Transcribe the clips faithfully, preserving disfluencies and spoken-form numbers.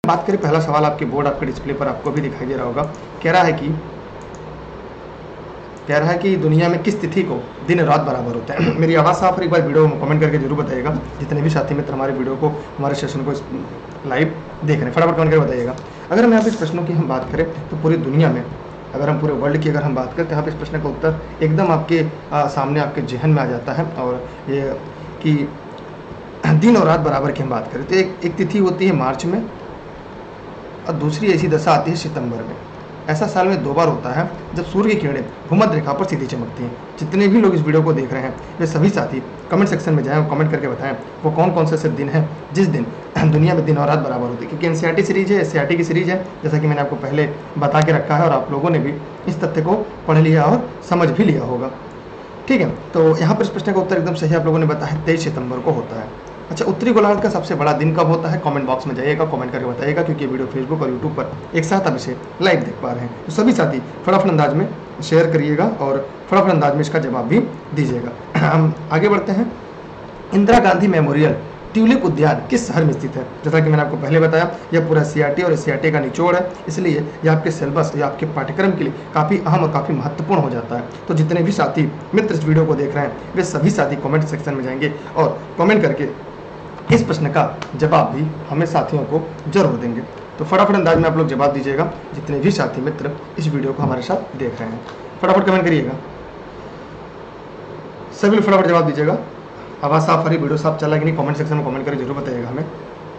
बात करें पहला सवाल, आपके बोर्ड आपके डिस्प्ले पर आपको भी दिखाई दे रहा होगा। कह रहा है कि कह रहा है कि दुनिया में किस तिथि को दिन रात बराबर होता है। मेरी आवाज़ साफ, एक बार वीडियो में कमेंट करके जरूर बताइएगा। जितने भी साथी मित्र हमारे वीडियो को, हमारे सेशन को लाइव देख रहे हैं, फटाफट कमेंट करके बताइएगा। अगर हम यहाँ पे इस प्रश्नों की हम बात करें तो पूरी दुनिया में, अगर हम पूरे वर्ल्ड की अगर हम बात करें तो यहाँ पे इस प्रश्न का उत्तर एकदम आपके आ, सामने आपके जहन में आ जाता है। और ये कि दिन और रात बराबर की हम बात करें तो एक एक तिथि होती है मार्च में और दूसरी ऐसी दशा आती है सितंबर में। ऐसा साल में दो बार होता है जब सूर्य की किरणें भूमध्य रेखा पर सीधी चमकती हैं। जितने भी लोग इस वीडियो को देख रहे हैं वे सभी साथी कमेंट सेक्शन में जाएं और कमेंट करके बताएं वो कौन कौन से ऐसे दिन हैं जिस दिन दुनिया में दिन और रात बराबर होती है। क्योंकि एनसीईआरटी सीरीज है, एससीईआरटी की सीरीज है, जैसा कि मैंने आपको पहले बता के रखा है और आप लोगों ने भी इस तथ्य को पढ़ लिया और समझ भी लिया होगा। ठीक है, तो यहाँ पर इस प्रश्न का उत्तर एकदम सही आप लोगों ने बताया, तेईस सितंबर को होता है। अच्छा, उत्तरी गोलार्ध का सबसे बड़ा दिन कब होता है? कमेंट बॉक्स में जाइएगा, कमेंट करके बताइएगा, क्योंकि ये वीडियो फेसबुक और यूट्यूब पर एक साथ अब इसे लाइव देख पा रहे हैं। तो सभी साथी फटाफट अंदाज में शेयर करिएगा और फटाफट अंदाज में इसका जवाब भी दीजिएगा। हम आगे बढ़ते हैं। इंदिरा गांधी मेमोरियल ट्यूलिप उद्यान किस शहर में स्थित है? जैसा कि मैंने आपको पहले बताया, यह पूरा सीआरटी और एससीईआरटी का निचोड़ है, इसलिए यह आपके सिलेबस या आपके पाठ्यक्रम के लिए काफ़ी अहम और काफ़ी महत्वपूर्ण हो जाता है। तो जितने भी साथी मित्र इस वीडियो को देख रहे हैं वे सभी साथी कमेंट सेक्शन में जाएंगे और कमेंट करके इस प्रश्न का जवाब भी हमें साथियों को जरूर देंगे। तो फटाफट अंदाज में आप लोग जवाब दीजिएगा, जितने भी साथी मित्र इस वीडियो को हमारे साथ देख रहे हैं। फटाफट कमेंट करिएगा, सभी लोग फटाफट जवाब दीजिएगा। आवाज़ साफ आ रही, वीडियो साफ चला कि नहीं, कमेंट सेक्शन में कमेंट करके जरूर बताइएगा हमें।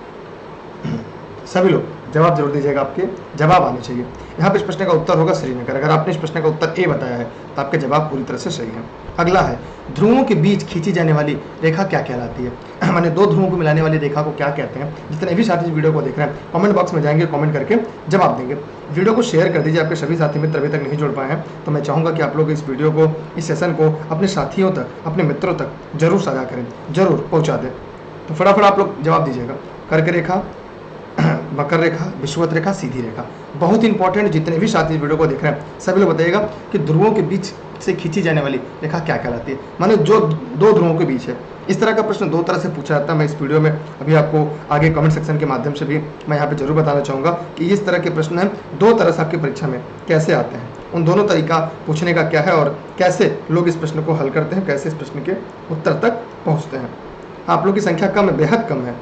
सभी लोग जवाब जरूर दीजिएगा, आपके जवाब आने चाहिए। यहाँ पे इस प्रश्न का उत्तर होगा श्रीनगर। अगर आपने इस प्रश्न का उत्तर ए बताया है तो आपके जवाब पूरी तरह से सही है। अगला है, ध्रुवों के बीच खींची जाने वाली रेखा क्या कहलाती है? मैंने दो ध्रुवों को मिलाने वाली रेखा को क्या कहते हैं? जितने भी साथी इस वीडियो को देख रहे हैं कमेंट बॉक्स में जाएंगे, कमेंट करके जवाब देंगे। वीडियो को शेयर कर दीजिए, आपके सभी साथी मित्र अभी तक नहीं जुड़ पाए हैं तो मैं चाहूँगा कि आप लोग इस वीडियो को, इस सेशन को अपने साथियों तक, अपने मित्रों तक जरूर साझा करें, जरूर पहुँचा दें। तो फटाफट आप लोग जवाब दीजिएगा। कर्क रेखा, मकर रेखा, विषुवत रेखा, सीधी रेखा। बहुत इंपॉर्टेंट, जितने भी साथी इस वीडियो को देख रहे हैं सभी लोग बताइएगा कि ध्रुवों के बीच से खींची जाने वाली रेखा क्या कहलाती है? माने जो दो ध्रुवों के बीच है। इस तरह का प्रश्न दो तरह से पूछा जाता है। मैं इस वीडियो में अभी आपको आगे कमेंट सेक्शन के माध्यम से भी मैं यहाँ पे जरूर बताना चाहूँगा कि इस तरह के प्रश्न हैं दो तरह से आपकी परीक्षा में कैसे आते हैं, उन दोनों तरीका पूछने का क्या है और कैसे लोग इस प्रश्न को हल करते हैं, कैसे इस प्रश्न के उत्तर तक पहुँचते हैं। आप लोग की संख्या कम है, बेहद कम है।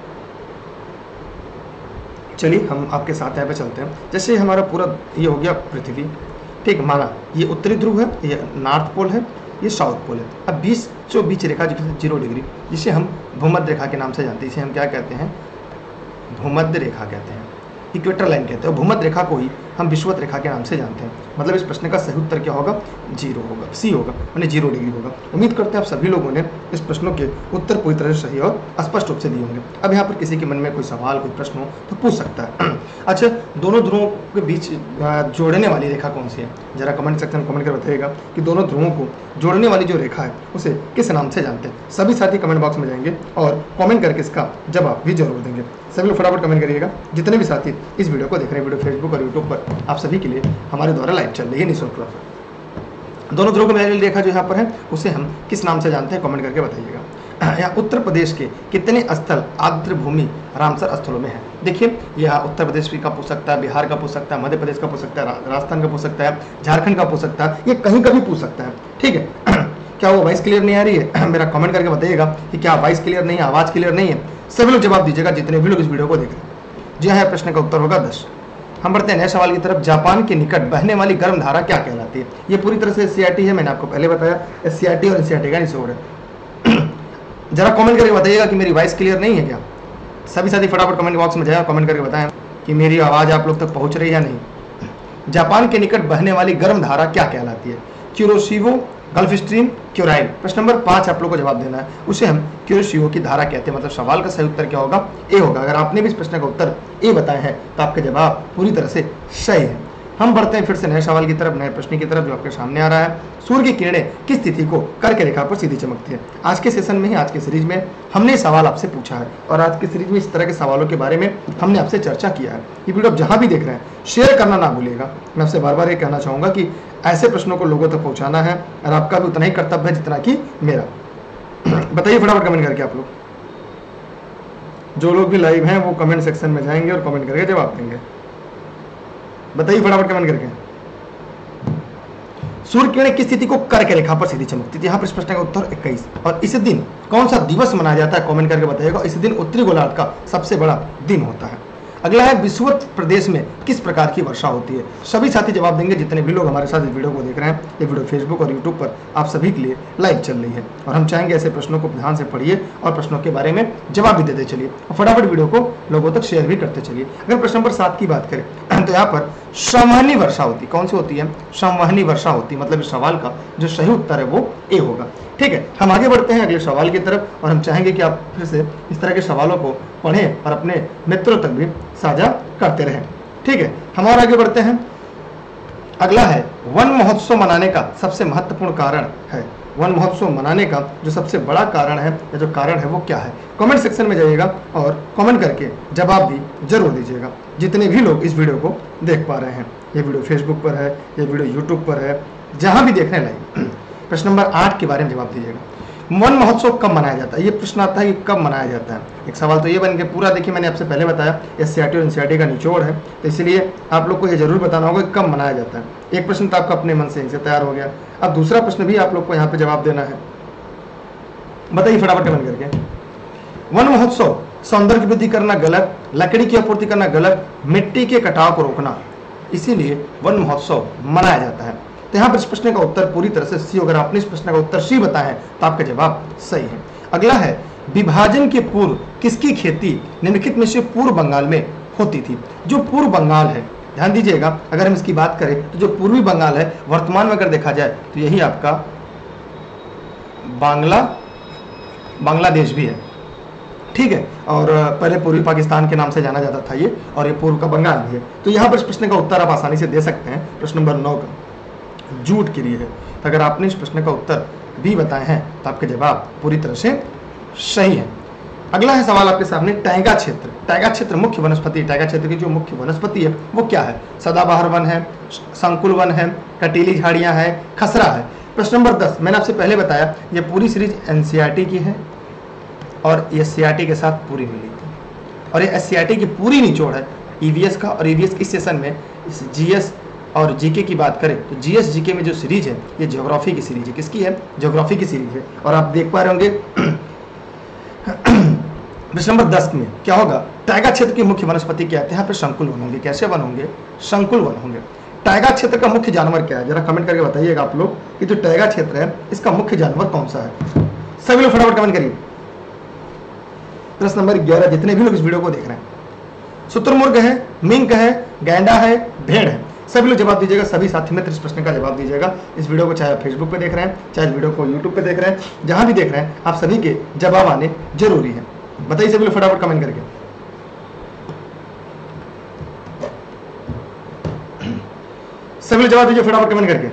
चलिए हम आपके साथ यहाँ पे चलते हैं। जैसे हमारा पूरा ये हो गया पृथ्वी, ठीक, माना ये उत्तरी ध्रुव है, ये नॉर्थ पोल है, ये साउथ पोल है। अब बीच जो बीच रेखा जो जीरो डिग्री, जिसे हम भूमध्य रेखा के नाम से जानते हैं, इसे हम क्या कहते हैं? भूमध्य रेखा कहते हैं, इक्वेटर लाइन कहते हैं। और भूमध्य रेखा को ही हम विषुवत रेखा के नाम से जानते हैं। मतलब इस प्रश्न का सही उत्तर क्या होगा? जीरो होगा, सी होगा, यानी जीरो डिग्री होगा। उम्मीद करते हैं आप सभी लोगों ने इस प्रश्नों के उत्तर पूरी तरह से सही और स्पष्ट रूप से दिए होंगे। अब यहाँ पर किसी के मन में कोई सवाल, कोई प्रश्न हो तो पूछ सकता है। अच्छा, दोनों ध्रुवों के बीच जोड़ने वाली रेखा कौन सी है? जरा कमेंट सेक्शन में कमेंट कर बताइएगा कि दोनों ध्रुवों को जोड़ने वाली जो रेखा है उसे किस नाम से जानते हैं? सभी साथी कमेंट बॉक्स में जाएंगे और कमेंट करके इसका जवाब भी जरूर देंगे। सभी लोग फटाफट कमेंट करिएगा, जितने भी साथी इस वीडियो को देख रहे हैं। वीडियो फेसबुक और यूट्यूब पर आप सभी के लिए हमारे द्वारा लाइव चल रही है निःशुल्क रूप से। दोनों ध्रुवों को मिलाने वाली रेखा जो यहाँ पर है उसे हम किस नाम से जानते हैं? कमेंट करके बताइएगा। यहाँ उत्तर प्रदेश के कितने स्थल आर्द्र भूमि रामसर स्थलों में है? देखिए, यह उत्तर प्रदेश का पूछ सकता है, बिहार का पूछ सकता है, मध्य प्रदेश का पूछ सकता है, राजस्थान का पूछ सकता है, झारखंड का पूछ सकता है, ये कहीं का भी पूछ सकता है। ठीक है, क्या वो वॉइस क्लियर नहीं आ रही है? मेरा कमेंट करके बताइएगा कि क्या वॉइस क्लियर नहीं है, आवाज़ क्लियर नहीं है। सभी लोग जवाब दीजिएगा, जितने भी लोग इस वीडियो को देख रहे हैं। जी हाँ, प्रश्न का उत्तर होगा दस। हम बढ़ते हैं नए सवाल की तरफ। जापान के निकट बहने वाली गर्म धारा क्या कहलाती है? ये पूरी तरह से एससीईआरटी है, मैंने आपको पहले बताया, एससीईआरटी और एनसीईआरटी का निचोड़ है। जरा कमेंट करके बताइएगा कि मेरी वॉइस क्लियर नहीं है क्या? सभी साथी फटाफट कमेंट बॉक्स में जाए, कमेंट करके बताएं कि मेरी आवाज़ आप लोग तक पहुंच रही है या नहीं। जापान के निकट बहने वाली गर्म धारा क्या कहलाती है? Kuroshio, Gulf Stream, Kuril. प्रश्न नंबर पाँच आप लोग को जवाब देना है, उसे हम क्यूरोशिवो की धारा कहते हैं। मतलब सवाल का सही उत्तर क्या होगा? ए होगा। अगर आपने भी इस प्रश्न का उत्तर ए बताया है तो आपके जवाब पूरी तरह से सही है। हम बढ़ते हैं फिर से नए सवाल की तरफ, नए प्रश्न की तरफ जो आपके सामने आ रहा है। सूर्य की किरणें किस तिथि को कर्क रेखा पर सीधी चमकती है? आज के सेशन में ही, आज के सीरीज में हमने सवाल आपसे पूछा है और आज की सीरीज में इस तरह के सवालों के बारे में हमने आपसे चर्चा किया है। ये वीडियो आप जहाँ भी देख रहे हैं शेयर करना ना भूलिएगा। मैं आपसे बार बार ये कहना चाहूँगा कि ऐसे प्रश्नों को लोगों तक पहुँचाना है और आपका भी उतना ही कर्तव्य है जितना कि मेरा। बताइए फटाफट कमेंट करके आप लोग। जो लोग भी लाइव हैं वो कमेंट सेक्शन में जाएंगे और कमेंट करके जवाब देंगे। बताइए फटाफट कमेंट करके। सूर्य किरण की स्थिति को कर्क रेखा पर सीधी चमकती थी। यहाँ पर इस प्रश्न का उत्तर इक्कीस। और इस दिन कौन सा दिवस मनाया जाता है, कमेंट करके बताइएगा। इस दिन उत्तरी गोलार्ध का सबसे बड़ा दिन होता है। अगला है विषुवत प्रदेश में किस प्रकार की वर्षा होती है। सभी साथी जवाब देंगे जितने भी लोग हमारे साथ इस वीडियो को देख रहे हैं। ये वीडियो फेसबुक और यूट्यूब पर आप सभी के लिए लाइव चल रही है और हम चाहेंगे ऐसे प्रश्नों को ध्यान से पढ़िए और प्रश्नों के बारे में जवाब भी देते चलिए और फटाफट वीडियो को लोगों तक शेयर भी करते चलिए। अगर प्रश्न नंबर सात की बात करें तो यहाँ पर संवहनी वर्षा होती, कौन सी होती है, संवहनी वर्षा होती, मतलब इस सवाल का जो सही उत्तर है वो ए होगा। ठीक है, हम आगे बढ़ते हैं अगले सवाल की तरफ और हम चाहेंगे कि आप फिर से इस तरह के सवालों को पढ़ें और अपने मित्रों तक भी साझा करते रहें। ठीक है, हम और आगे बढ़ते हैं। अगला है वन महोत्सव मनाने का सबसे महत्वपूर्ण कारण है। वन महोत्सव मनाने का जो सबसे बड़ा कारण है या जो कारण है वो क्या है, कमेंट सेक्शन में जाइएगा और कमेंट करके जवाब भी जरूर दीजिएगा जितने भी लोग इस वीडियो को देख पा रहे हैं। ये वीडियो फेसबुक पर है, ये वीडियो यूट्यूब पर है, जहां भी देख रहे हैं लाइव। प्रश्न नंबर आठ के बारे में जवाब दीजिएगा। वन महोत्सव कब मनाया जाता है, ये प्रश्न आता है कि कब मनाया जाता है। एक सवाल तो ये बन के पूरा देखिए, मैंने आपसे पहले बताया एससीईआरटी और एनसीईआरटी का निचोड़ है, तो इसलिए आप लोग को ये जरूर बताना होगा कि कब मनाया जाता है। एक प्रश्न तो आपका अपने मन से इनसे तैयार हो गया। अब दूसरा प्रश्न भी आप लोग को यहाँ पे जवाब देना है। बताइए फटाफट कमेंट करके। वन महोत्सव सौंदर्य की वृद्धि करना गलत, लकड़ी की आपूर्ति करना गलत, मिट्टी के कटाव को रोकना, इसीलिए वन महोत्सव मनाया जाता है। तो यहाँ पर इस प्रश्न का उत्तर पूरी तरह से सी। अगर आपने इस प्रश्न का उत्तर सी बताया है तो आपका जवाब सही है। अगला है विभाजन के पूर्व किसकी खेती निम्नलिखित में से पूर्व बंगाल में होती थी। जो पूर्व बंगाल है, ध्यान दीजिएगा, अगर हम इसकी बात करें तो जो पूर्वी बंगाल है वर्तमान में अगर देखा जाए तो यही आपका बांग्ला बांग्लादेश भी है। ठीक है, और पहले पूर्वी पाकिस्तान के नाम से जाना जाता था ये, और ये पूर्व का बंगाल भी है। तो यहाँ पर इस प्रश्न का उत्तर आप आसानी से दे सकते हैं। प्रश्न नंबर नौ का जूट के लिए है। तो अगर आपने इस प्रश्न का उत्तर बी बताए हैं तो आपके जवाब पूरी तरह से सही है। अगला है सवाल आपके सामने टैगा क्षेत्र। टैगा क्षेत्र मुख्य वनस्पति, टैगा क्षेत्र की जो मुख्य वनस्पति है वो क्या है। सदाबहार वन है, संकुल वन है, कटीली झाड़ियां है, खसरा है। प्रश्न नंबर दस, मैंने आपसे पहले बताया ये पूरी सीरीज एनसीईआरटी की है और ये सीईआरटी के साथ पूरी मिली थी और ये एससीईआरटी की पूरी निचोड़ है ईवीएस का। और ईवीएस इस सेशन में इस जीएस और जीके की बात करें तो जीएस जीके में जो सीरीज है ये ज्योग्राफी की सीरीज है। किसकी है, ज्योग्राफी की सीरीज है। और आप देख पा रहे होंगे प्रश्न नंबर दस में क्या होगा, टैगा क्षेत्र की मुख्य वनस्पति क्या है। यहाँ पे संकुल वन होंगे। कैसे वन होंगे, संकुल वन होंगे। टैगा क्षेत्र का मुख्य जानवर क्या है, जरा कमेंट करके बताइएगा आप लोग कि जो टैगा क्षेत्र है इसका मुख्य जानवर कौन सा है। सभी लोग फटाफट कमेंट करिए। प्रश्न नंबर ग्यारह, जितने भी लोग इस वीडियो को देख रहे हैं, शुतुरमुर्ग है, मिंक है, गैंडा है, भेड़ है, सभी लोग जवाब दीजिएगा। सभी साथी मित्र इस प्रश्न का जवाब दीजिएगा। इस वीडियो को चाहे आप फेसबुक पे देख रहे हैं, चाहे इस वीडियो को यूट्यूब पे देख रहे हैं, जहां भी देख रहे हैं, आप सभी के जवाब आने जरूरी है। बताइए सभी लोग फटाफट कमेंट करके। सभी लोग जवाब दीजिए फटाफट कमेंट करके।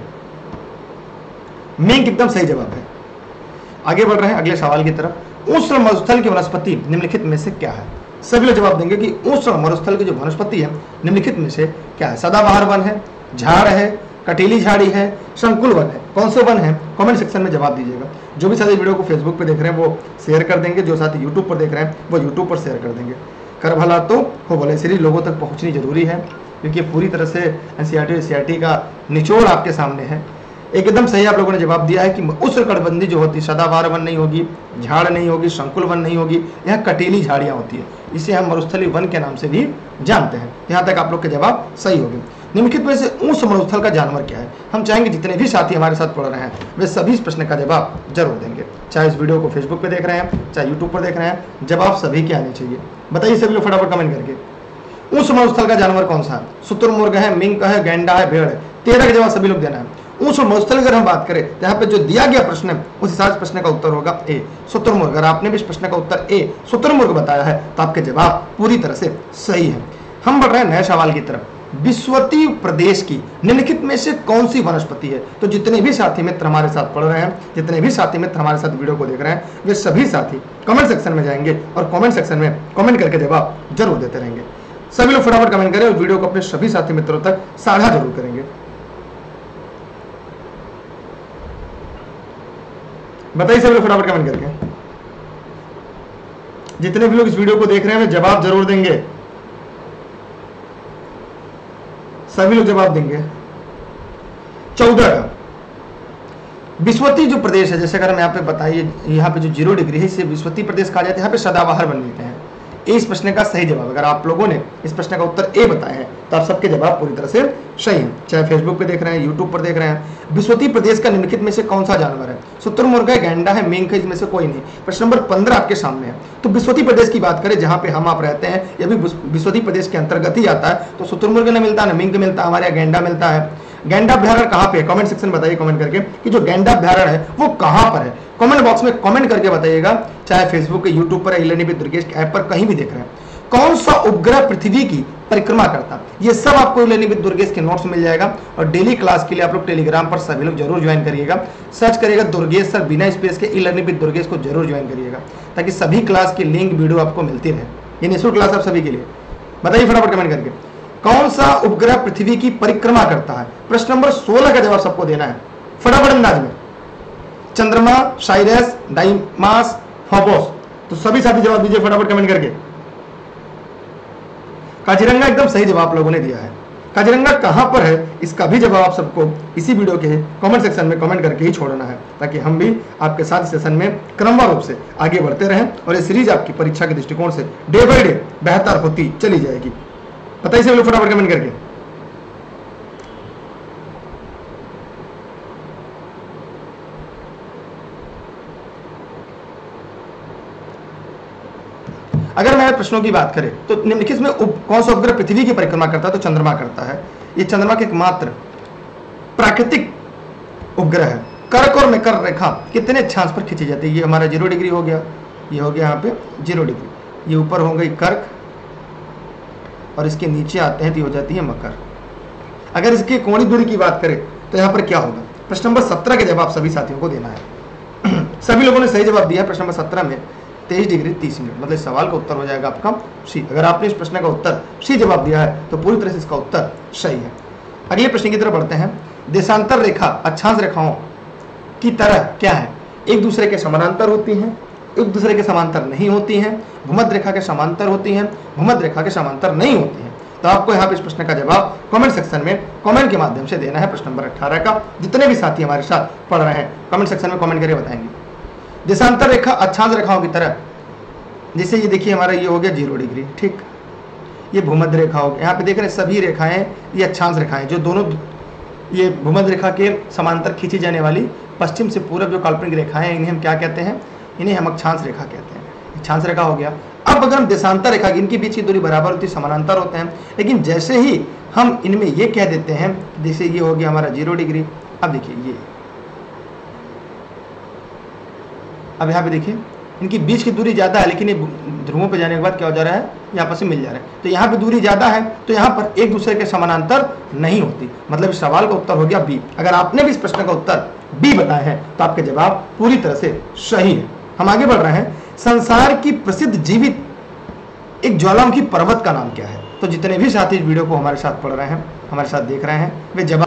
मिंक एकदम सही जवाब है। आगे बढ़ रहे हैं अगले सवाल की तरफ। उष्ण मरुस्थल की वनस्पति निम्नलिखित में से क्या है। सभी लोग जवाब देंगे कि उष्ण मरुस्थल की जो वनस्पति है निम्नलिखित में से क्या है। सदाबहार वन है, झाड़ है, कटीली झाड़ी है, संकुल वन है। कौन से वन है, कमेंट सेक्शन में जवाब दीजिएगा। जो भी साथी वीडियो को फेसबुक पे देख रहे हैं वो शेयर कर देंगे, जो साथी यूट्यूब पर देख रहे हैं वो यूट्यूब पर शेयर कर देंगे। कर भला तो हो भले, सीरीज लोगों तक पहुंचनी जरूरी है क्योंकि पूरी तरह से एनसीईआरटी एससीईआरटी का निचोड़ आपके सामने है। एकदम सही आप लोगों ने जवाब दिया है कि उष्णकटिबंधीय जो होती है, सदाबहार वन नहीं होगी, झाड़ नहीं होगी, संकुल वन नहीं होगी, यहाँ कटीली झाड़ियाँ होती है। इसे हम मरुस्थलीय वन के नाम से भी जानते हैं। यहाँ तक आप लोग के जवाब सही होंगे। निम्नलिखित में से उष्ण मरुस्थल का जानवर क्या है। हम चाहेंगे जितने भी साथी हमारे साथ पढ़ रहे हैं वे सभी इस प्रश्न का जवाब जरूर देंगे। चाहे इस वीडियो को फेसबुक पे देख रहे हैं, चाहे यूट्यूब पर देख रहे हैं, जवाब सभी के आने चाहिए। बताइए सभी लोग फटाफट कमेंट करके। उष्ण मरुस्थल का जानवर कौन सा है। शुतुरमुर्ग है, मिंक है, गैंडा है, भेड़ है। तेरह का जवाब सभी लोग देना है। उष्ण मरुस्थल अगर हम बात करें तो यहाँ पे जो दिया गया प्रश्न है उस हिसाब से प्रश्न का उत्तर होगा ए, शुतुरमुर्ग। अगर आपने भी इस प्रश्न का उत्तर ए, शुतुरमुर्ग बताया है तो आपके जवाब पूरी तरह से सही है। हम बढ़ रहे हैं नए सवाल की तरफ। विषुवतीय प्रदेश की निम्नलिखित में से कौन सी वनस्पति है। तो जितने भी साथी मित्र हमारे साथ पढ़ रहे हैं, जितने भी साथी मित्र हमारे साथ वीडियो को देख रहे हैं, वे सभी साथी कमेंट सेक्शन में जाएंगे और कमेंट सेक्शन में कमेंट करके जवाब जरूर देते रहेंगे। सभी लोग फटाफट कमेंट करें और वीडियो को अपने सभी साथी मित्रों तक साझा जरूर करेंगे। बताइए सभी लोग फटाफट कमेंट करके। जितने भी लोग इस वीडियो को देख रहे हैं वे जवाब जरूर देंगे, सभी लोग जवाब देंगे। चौदह का विश्वती जो प्रदेश है, जैसे अगर हम यहाँ पे बताइए, यहाँ पे जो जीरो डिग्री है इसे विश्वती प्रदेश कहा जाता है। यहाँ पे सदाबहार वन मिलते हैं। ए इस प्रश्न का सही जवाब। अगर आप लोगों ने इस प्रश्न का उत्तर ए बताया है तो आप सबके जवाब पूरी तरह से सही हैं, चाहे फेसबुक पे देख रहे हैं, यूट्यूब पर देख रहे हैं। विश्वती प्रदेश का निम्नलिखित में से कौन सा जानवर है? शुतुरमुर्ग है, गैंडा है, मेंढक है, इसमें से कोई नहीं। प्रश्न नंबर पंद्रह आपके सामने है। तो विश्वती प्रदेश की बात करें, जहां पे हम आप रहते हैं, यह भी विश्वती प्रदेश के अंतर्गत ही आता है। तो शुतुरमुर्ग नहीं मिलता, न मेंढक मिलता, हमारे यहाँ गैंडा मिलता है। गैंडा अभ्यारण्य कहाँ पे है? कमेंट सेक्शन में बताइए कमेंट करके कि जो गैंडा अभ्यारण्य है वो कहाँ पर है। कमेंट बॉक्स में कमेंट करके बताइएगा, चाहे फेसबुक, यूट्यूब पर, ई-लर्निंग विद दुर्गेश के ऐप पर कहीं भी देख रहे हैं। कौन सा उपग्रह पृथ्वी की परिक्रमा करता? ये सब आपको ई-लर्निंग विद दुर्गेश के नोट्स मिल जाएगा। और डेली क्लास के लिए आप लोग टेलीग्राम पर सभी लोग जरूर ज्वाइन करिएगा। सर्च करिएगा दुर्गेश सर बिना स्पेस के, ई-लर्निंग विद दुर्गेश को जरूर ज्वाइन करिएगा, ताकि सभी क्लास की लिंक वीडियो आपको मिलती रहे। ये निःशुल्क क्लास आप सभी के लिए। बताइए फटाफट कमेंट करके, कौन सा उपग्रह पृथ्वी की परिक्रमा करता है? प्रश्न नंबर सोलह का जवाब सबको देना है फटाफट अंदाज में। चंद्रमा, साइरस, डाइमास, फोबोस। तो सभी साथी जवाब दीजिए फटाफट कमेंट करके। काजीरंगा एकदम सही जवाब लोगों ने दिया है। काजीरंगा कहां पर है, इसका भी जवाब आप सबको इसी वीडियो के कमेंट सेक्शन में कमेंट करके ही छोड़ना है, ताकि हम भी आपके साथ सेशन में क्रमवार रूप से आगे बढ़ते रहें और ये सीरीज आपकी परीक्षा के दृष्टिकोण से डे बाय डे बेहतर होती चली जाएगी। बताइए सभी लोग फटाफट कमेंट करके। अगर मैं प्रश्नों की बात करें तो निम्नलिखित में कौन सा उपग्रह पृथ्वी की परिक्रमा करता है? तो चंद्रमा करता है। ये चंद्रमा के एकमात्र प्राकृतिक उपग्रह है। कर्क और मकर रेखा कितने अक्षांश पर खींची जाती है? ये हमारा जीरो डिग्री हो गया, ये हो गया यहाँ पे जीरो डिग्री, ये ऊपर हो गई कर्क और इसके नीचे आते हैं तो हो जाती है मकर। अगर इसकी कोणीय दूरी की बात करें तो यहाँ पर क्या होगा? प्रश्न नंबर सत्रह के जवाब सभी साथियों को देना है। सभी लोगों ने सही जवाब दिया। प्रश्न नंबर सत्रह में तेईस डिग्री तीस मिनट, मतलब सवाल का उत्तर हो जाएगा आपका सी। अगर आपने इस प्रश्न का उत्तर सी जवाब दिया है तो पूरी तरह से इसका उत्तर सही है। अगले प्रश्न की तरफ बढ़ते हैं। देशांतर रेखा अक्षांश रेखाओं की तरह क्या है? एक दूसरे के समानांतर होती हैं, एक दूसरे के समांतर नहीं होती हैं, भूमध्य रेखा के समांतर होती हैं, भूमध्य रेखा के समांतर नहीं होती हैं। तो आपको यहाँ पे इस प्रश्न का जवाब कमेंट सेक्शन में कमेंट के माध्यम से देना है। प्रश्न नंबर अठारह का जितने भी साथी हमारे साथ पढ़ रहे हैं कमेंट सेक्शन में कमेंट करके बताएंगे। देशांतर रेखा अक्षांश रेखाओं की तरह, जैसे ये देखिए हमारा ये हो गया जीरो डिग्री, ठीक, ये भूमध्य रेखा हो गया। यहाँ पे देख रहे हैं सभी रेखाएं ये अक्षांश रेखाएं, जो दोनों ये भूमध्य रेखा के समांतर खींची जाने वाली पश्चिम से पूर्व जो काल्पनिक रेखाएं हैं, इन्हें हम क्या कहते हैं? इन्हें हम अक्षांश रेखा कहते हैं। अक्षांश रेखा हो गया। अब अगर हम देशांतर रेखा, इनके बीच की दूरी बराबर होती है, समानांतर होते हैं, लेकिन जैसे ही हम इनमें ये कह देते हैं, जैसे ये हो गया हमारा जीरो डिग्री, अब देखिए ये, अब यहाँ पे देखिए इनकी बीच की दूरी ज्यादा है, लेकिन ये ध्रुवों पे जाने के बाद क्या हो जा रहा है? यहाँ पर से मिल जा रहा है। तो यहाँ पे दूरी ज्यादा है तो यहाँ पर एक दूसरे के समानांतर नहीं होती। मतलब इस सवाल का उत्तर हो गया बी। अगर आपने भी इस प्रश्न का उत्तर बी बताया है तो आपके जवाब पूरी तरह से सही है। हम आगे बढ़ रहे हैं। संसार की प्रसिद्ध जीवित एक ज्वालामुखी पर्वत का नाम क्या है? तो जितने भी साथी इस वीडियो को हमारे साथ पढ़ रहे हैं, हमारे साथ देख रहे हैं, वे जवाब,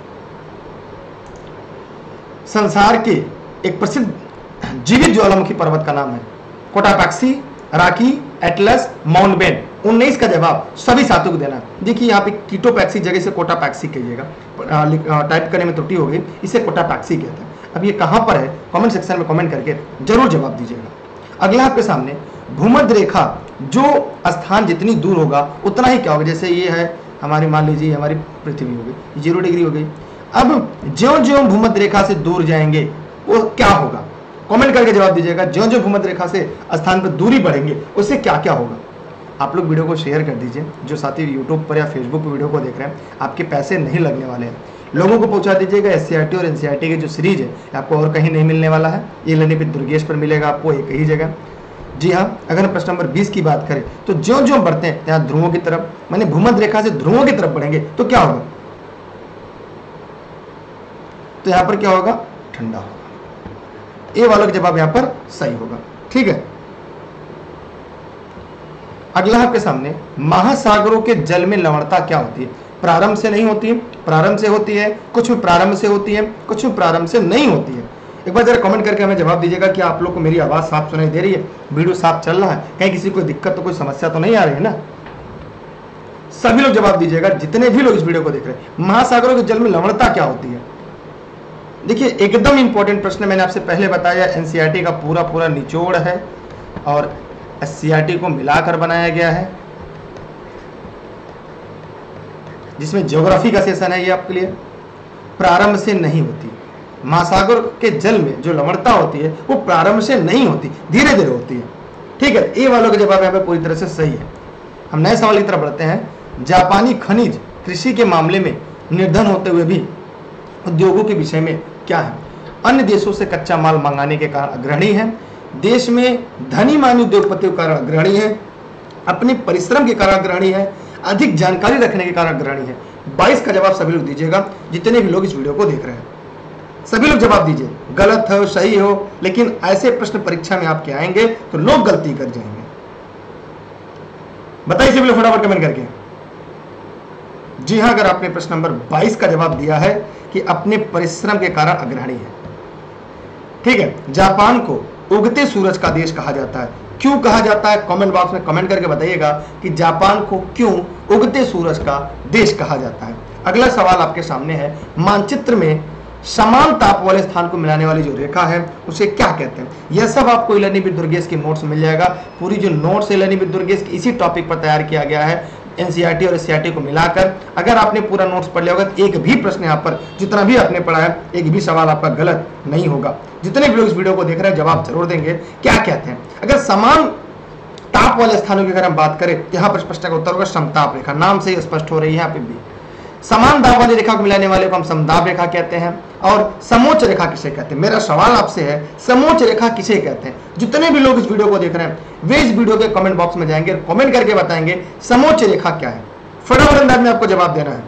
संसार के एक प्रसिद्ध जीवित ज्वालामुखी पर्वत का नाम है कोटापैक्सी, राकी, एटलस, माउंटबेन। उन्नीस का जवाब सभी साथियों को देना। देखिए यहाँ पे कीटोपैक्सी जगह से कोटापैक्सी कहिएगा, टाइप करने में त्रुटि हो गई, इसे कोटापैक्सी कहते हैं। अब ये कहाँ पर है? कमेंट सेक्शन में कमेंट करके जरूर जवाब दीजिएगा। अगला आपके सामने, भूमध्य रेखा जो स्थान जितनी दूर होगा उतना ही क्या होगा? जैसे ये है हमारी, मान लीजिए हमारी पृथ्वी हो गई, जीरो डिग्री हो गई। अब ज्यों ज्यों भूमध्य रेखा से दूर जाएंगे वो क्या होगा? कमेंट करके जवाब दीजिएगा। ज्यों ज्यों भूमध्य रेखा से स्थान पर दूरी बढ़ेंगे उससे क्या क्या होगा? आप लोग वीडियो को शेयर कर दीजिए। जो साथी यूट्यूब पर या फेसबुक पर वीडियो को देख रहे हैं, आपके पैसे नहीं लगने वाले हैं, लोगों को पहुंचा दीजिएगा। एससीईआरटी और एनसीईआरटी की जो सीरीज है आपको और कहीं नहीं मिलने वाला है, ई-लर्निंग विद दुर्गेश पर मिलेगा आपको एक ही जगह। जी हाँ, अगर प्रश्न नंबर बीस की बात करें तो ज्यों ज्यों बढ़ते हैं यहाँ ध्रुवों की तरफ, माने भूमध्य रेखा से ध्रुवों की तरफ बढ़ेंगे तो क्या होगा? तो यहाँ पर क्या होगा? ठंडा होगा। ए वाला जवाब यहाँ पर सही होगा। ठीक है, अगला आपके सामने, महासागरों के जल में लवणता क्या होती है? प्रारंभ से नहीं होती है, प्रारंभ से होती है, कुछ में प्रारंभ से होती है, कुछ में प्रारंभ से नहीं होती है। एक बार जरा कमेंट करके हमें जवाब दीजिएगा कि आप लोग को मेरी आवाज़ साफ सुनाई दे रही है, वीडियो साफ चल रहा है, कहीं किसी को दिक्कत तो कोई समस्या तो नहीं आ रही है ना। सभी लोग जवाब दीजिएगा, जितने भी लोग इस वीडियो को देख रहे हैं। महासागरों के जल में लवणता क्या होती है? देखिए एकदम इंपॉर्टेंट प्रश्न, मैंने आपसे पहले बताया एनसीईआरटी का पूरा पूरा निचोड़ है और एससीईआरटी को मिलाकर बनाया गया है, जिसमें ज्योग्राफी का सेशन है ये आपके लिए। प्रारंभ से नहीं होती, महासागर के जल में जो लवणता होती है वो प्रारंभ से नहीं होती, धीरे धीरे होती है। ठीक है, ए वालों के जवाब यहाँ पे पूरी तरह से सही है। हम नए सवाल की तरफ बढ़ते हैं। जापानी खनिज कृषि के मामले में निर्धन होते हुए भी उद्योगों के विषय में क्या है? अन्य देशों से कच्चा माल मंगाने के कारण अग्रणी है, देश में धनी मानी उद्योगपतियों के कारण अग्रणी है, अपने परिश्रम के कारण अग्रणी है, अधिक जानकारी रखने के कारण अग्रणी है। बाईस का जवाब सभी लोग दीजिएगा, जितने भी लोग इस वीडियो को देख रहे हैं। सभी लोग जवाब दीजिए, गलत हो सही हो, लेकिन ऐसे प्रश्न परीक्षा में आपके आएंगे तो लोग गलती कर जाएंगे। बताइए सभी लोग फटाफट कमेंट करके। जी हाँ, अगर आपने प्रश्न नंबर बाईस का जवाब दिया है कि अपने परिश्रम के कारण अग्रणी है। ठीक है, जापान को उगते सूरज का देश कहा जाता है। क्यों कहा जाता है? कमेंट बॉक्स में कमेंट करके बताइएगा कि जापान को क्यों उगते सूरज का देश कहा जाता है। अगला सवाल आपके सामने है, मानचित्र में समान ताप वाले स्थान को मिलाने वाली जो रेखा है उसे क्या कहते हैं? यह सब आपको इलानी विद दुर्गेश की नोट्स मिल जाएगा। पूरी जो नोट्स इलानी विद दुर्गेश की इसी टॉपिक पर तैयार किया गया है, एनसीईआरटी और एससीईआरटी को मिलाकर। अगर आपने पूरा नोट्स पढ़ लिया होगा तो एक भी प्रश्न यहाँ पर, जितना भी आपने पढ़ा है, एक भी सवाल आपका गलत नहीं होगा। जितने भी लोग इस वीडियो को देख रहे हैं जवाब जरूर देंगे। क्या कहते हैं? अगर समान ताप वाले स्थानों की अगर हम बात करें, यहाँ पर स्पष्ट का उत्तर होगा समताप रेखा। नाम से ही स्पष्ट हो रही है यहाँ पे भी। समान दाब वाली रेखा को मिलाने वाले को हम समदाब रेखा कहते हैं। और समोच्च रेखा किसे कहते हैं? मेरा सवाल आपसे है, समोच्च रेखा किसे कहते हैं? जितने भी लोग इस वीडियो को देख रहे हैं वे इस वीडियो के कमेंट बॉक्स में जाएंगे, कमेंट करके बताएंगे समोच्च रेखा क्या है। फटाफट अंदाज में आपको जवाब देना है।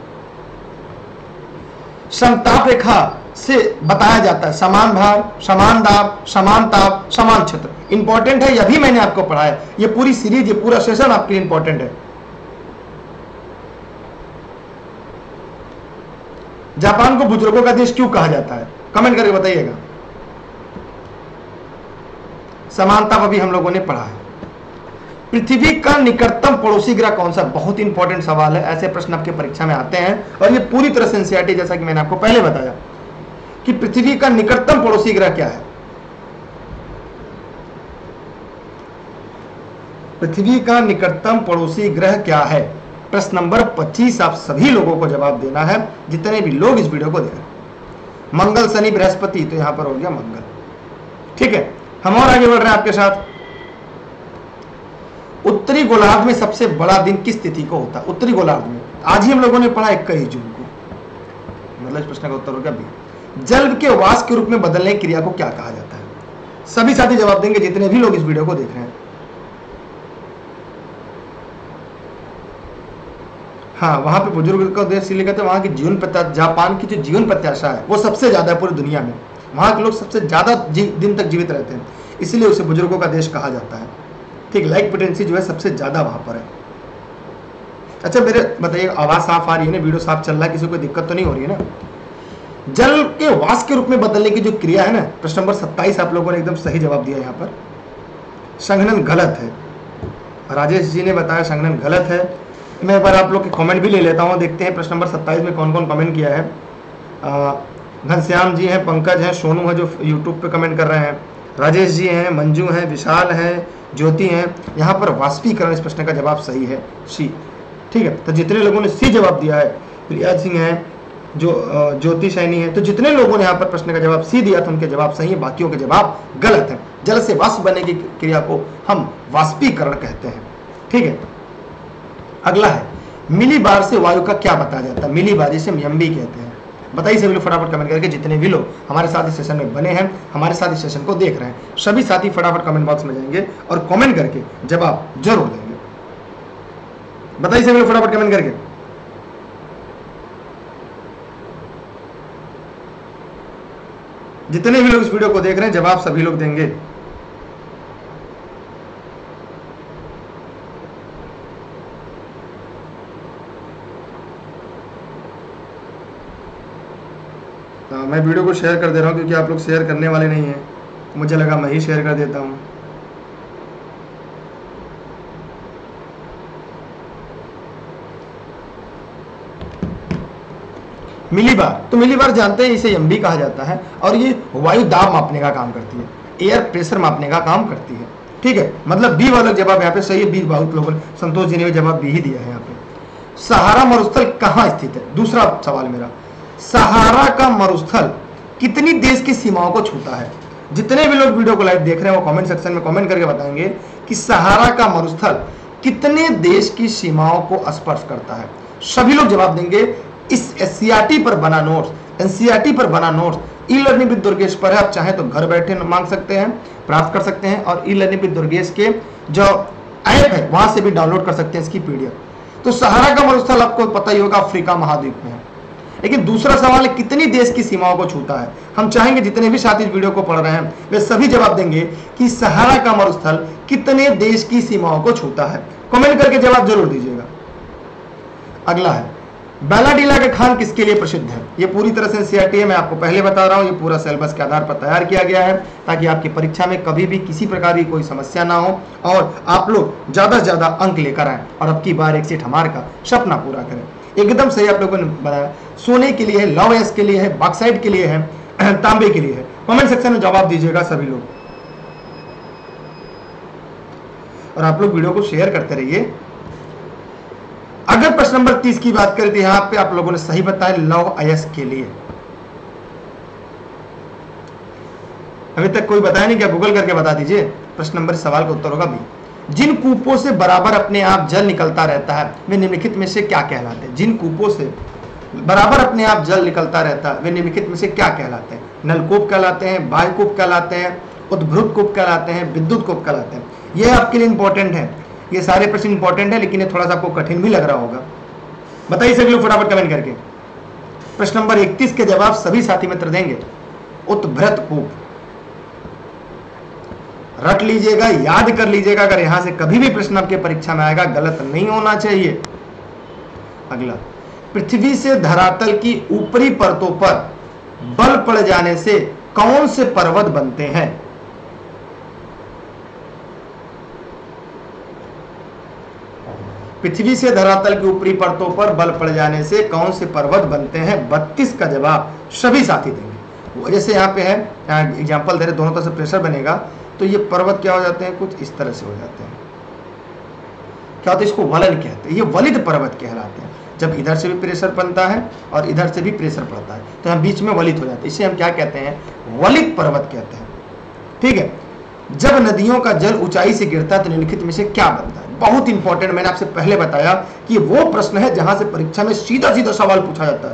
समताप रेखा से बताया जाता है समान भार, समान दाब, समान ताप, समान क्षेत्र। इंपॉर्टेंट है, यह भी मैंने आपको पढ़ा है। ये पूरी सीरीज, ये पूरा सेशन आपके लिए इंपॉर्टेंट है। जापान को बुजुर्गों का देश क्यों कहा जाता है? कमेंट करके बताइएगा। समानता अभी हम लोगों ने पढ़ा है। पृथ्वी का निकटतम पड़ोसी ग्रह कौन सा? बहुत इंपॉर्टेंट सवाल है, ऐसे प्रश्न आपके परीक्षा में आते हैं और ये पूरी तरह से एनसीईआरटी, जैसा कि मैंने आपको पहले बताया कि पृथ्वी का निकटतम पड़ोसी ग्रह क्या है। पृथ्वी का निकटतम पड़ोसी ग्रह क्या है? प्रश्न नंबर पच्चीस आप सभी लोगों को जवाब देना है, जितने भी लोग इस वीडियो को देख रहे हैं। मंगल, शनि, बृहस्पति, तो यहां पर हो गया मंगल। ठीक है, हम और आगे बढ़ रहे हैं आपके साथ। उत्तरी गोलार्ध में सबसे बड़ा दिन किस तिथि को होता है? उत्तरी गोलार्ध में आज ही हम लोगों ने पढ़ा इक्कीस जून को, मतलब इस प्रश्न का उत्तर होगा बी। जल के वाष्प के रूप में बदलने की क्रिया को क्या कहा जाता है? सभी साथी जवाब देंगे, जितने भी लोग इस वीडियो को देख रहे हैं। हाँ, वहां पे बुजुर्ग का उद्देश्य इसलिए कहते हैं, वहां की जीवन प्रत्याशा, जापान की जो जीवन प्रत्याशा है वो सबसे ज्यादा है पूरी दुनिया में। वहां के लोग सबसे ज्यादा दिन तक जीवित रहते हैं, इसलिए उसे बुजुर्गों का देश कहा जाता है। ठीक, लाइफ पोटेंसी जो है सबसे ज्यादा वहां पर है। अच्छा मेरे बताइए, आवाज साफ आ रही है ना? वीडियो साफ चल रहा है, किसी को दिक्कत तो नहीं हो रही है ना? जल के वाष्प के रूप में बदलने की जो क्रिया है ना, प्रश्न नंबर सत्ताईस आप लोगों ने एकदम सही जवाब दिया। यहाँ पर संघनन गलत है, राजेश जी ने बताया संघनन गलत है। मैं एक बार आप लोग के कमेंट भी ले लेता हूँ, देखते हैं प्रश्न नंबर सत्ताईस में कौन कौन कमेंट किया है। घनश्याम जी हैं, पंकज हैं, सोनू है जो यूट्यूब पे कमेंट कर रहे हैं, राजेश जी हैं, मंजू हैं, विशाल हैं, ज्योति हैं। यहाँ पर वाष्पीकरण इस प्रश्न का जवाब सही है, सी। ठीक है, तो जितने लोगों ने सी जवाब दिया है, प्रिया सिंह है, जो ज्योति सैनी है, तो जितने लोगों ने यहाँ पर प्रश्न का जवाब सी दिया था उनके जवाब सही है, बाकियों के जवाब गलत है। जल से वाष्प बनने की क्रिया को हम वाष्पीकरण कहते हैं। ठीक है, अगला है मिली बार से वायु का क्या बताया जाता है? मिली बार जिसे एम बी कहते हैं। बताइए सभी लोग फटाफट कमेंट करके, जितने भी लोग हमारे साथ इस सेशन में बने हैं, हमारे साथ इस सेशन को देख रहे हैं, सभी साथी फटाफट कमेंट बॉक्स में जाएंगे और कमेंट करके जवाब जरूर देंगे। बताइए सभी लोग फटाफट कमेंट करके। जितने भी लोग इस वीडियो को देख रहे हैं जवाब सभी लोग देंगे। तो मैं वीडियो को शेयर कर दे रहा हूँ क्योंकि आप लोग शेयर करने वाले नहीं हैं, मुझे लगा मैं ही शेयर कर देता हूँ। मिलीबार, तो मिलीबार जानते हैं इसे एमबी कहा जाता है और ये वायु दाब मापने का काम करती है, एयर प्रेशर मापने का काम करती है। ठीक है, मतलब बी वाला जवाब यहाँ पे सही है, बी बहुत लोगों ने, संतोष जी ने भी जवाब बी ही दिया है यहाँ पे। सहारा मरुस्थल कहाँ स्थित है, दूसरा सवाल मेरा, सहारा का मरुस्थल कितनी देश की सीमाओं को छूता है। जितने भी लोग वीडियो को लाइव देख रहे हैं वो कमेंट सेक्शन में कमेंट करके बताएंगे कि सहारा का मरुस्थल कितने देश की सीमाओं को स्पर्श करता है। सभी लोग जवाब देंगे। इस एससीईआरटी पर बना नोट्स, एनसीईआरटी पर बना notes e learning with Durgesh पर है। आप चाहें तो घर बैठे मांग सकते हैं, प्राप्त कर सकते हैं, और ई लर्निंग विद दुर्गेश के जो ऐप है वहां से भी डाउनलोड कर सकते हैं इसकी पीडीएफ। तो सहारा का मरुस्थल आपको पता ही होगा अफ्रीका महाद्वीप में है। लेकिन दूसरा सवाल है कितनी देश की सीमाओं को छूता है। हम चाहेंगे जितने भी साथी इस वीडियो को पढ़ रहे हैं वे सभी जवाब देंगे कि सहारा का मरुस्थल कितने देश की सीमाओं को छूता है। कमेंट करके जवाब जरूर दीजिएगा। अगला है बैलाडीला का खान किसके लिए प्रसिद्ध है। ये पूरी तरह से एनसीईआरटी है, मैं आपको पहले बता रहा हूँ, ये पूरा सिलेबस के आधार पर तैयार किया गया है ताकि आपकी परीक्षा में कभी भी किसी प्रकार की कोई समस्या ना हो और आप लोग ज्यादा से ज्यादा अंक लेकर आए और अब की बार एक सीट हमार का सपना पूरा करें। एकदम सही आप लोगों ने बनाया। सोने के लिए है, लव एस के लिए है, बॉक्साइट के लिए है, तांबे के लिए है। कमेंट सेक्शन में जवाब दीजिएगा सभी लोग, और आप लोग वीडियो को शेयर करते रहिए। अगर प्रश्न नंबर तीस की बात करें तो यहां पे आप लोगों ने सही बताया, लव अयस के लिए। अभी तक कोई बताया नहीं, क्या गूगल करके बता दीजिए। प्रश्न नंबर सवाल का उत्तर होगा बी। जिन कूपों से बराबर अपने आप जल निकलता रहता है वे निम्नलिखित में से क्या कहलाते हैं। जिन कूपों से बराबर अपने आप जल निकलता रहता है वे निम्नलिखित में से क्या कहलाते हैं। नलकूप कहलाते हैं, बाह्य कूप कहलाते हैं, उद्भृत कूप कहलाते हैं, विद्युत कूप कहलाते हैं। यह आपके लिए इंपॉर्टेंट है, ये सारे प्रश्न इंपॉर्टेंट है, लेकिन ये थोड़ा सा आपको कठिन भी लग रहा होगा। बताइए सभी लोग फटाफट कमेंट करके। प्रश्न नंबर इकतीस के जवाब सभी साथी मित्र देंगे। उद्भृत कूप रट लीजिएगा, याद कर लीजिएगा, अगर यहां से कभी भी प्रश्न आपके परीक्षा में आएगा गलत नहीं होना चाहिए। अगला, पृथ्वी से धरातल की ऊपरी परतों पर बल पड़ जाने से कौन से पर्वत बनते हैं। पृथ्वी से धरातल की ऊपरी परतों पर बल पड़ जाने से कौन से पर्वत बनते हैं। बत्तीस का जवाब सभी साथी देंगे। जैसे यहाँ पे है, एग्जाम्पल दे रहे, दोनों तरफ से प्रेशर बनेगा तो ये पर्वत क्या हो जाते हैं, कुछ इस तरह से हो जाते हैं। क्या होता है, इसको वलन कहते हैं। ये वलित पर्वत कहलाते हैं। जब इधर से भी प्रेशर बनता है और इधर से भी प्रेशर पड़ता है तो हम बीच में वलित हो जाते हैं। इसे हम क्या कहते हैं, वलित पर्वत कहते हैं। ठीक है। जब नदियों का जल ऊंचाई से गिरता है तो निम्नलिखित में से क्या बनता है। बहुत इंपॉर्टेंट, मैंने आपसे पहले बताया कि वो प्रश्न है जहां से परीक्षा में सीधा सीधा सवाल पूछा जाता है।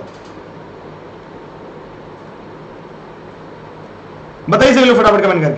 बताइए सभी लोग फटाफट कमेंट करके।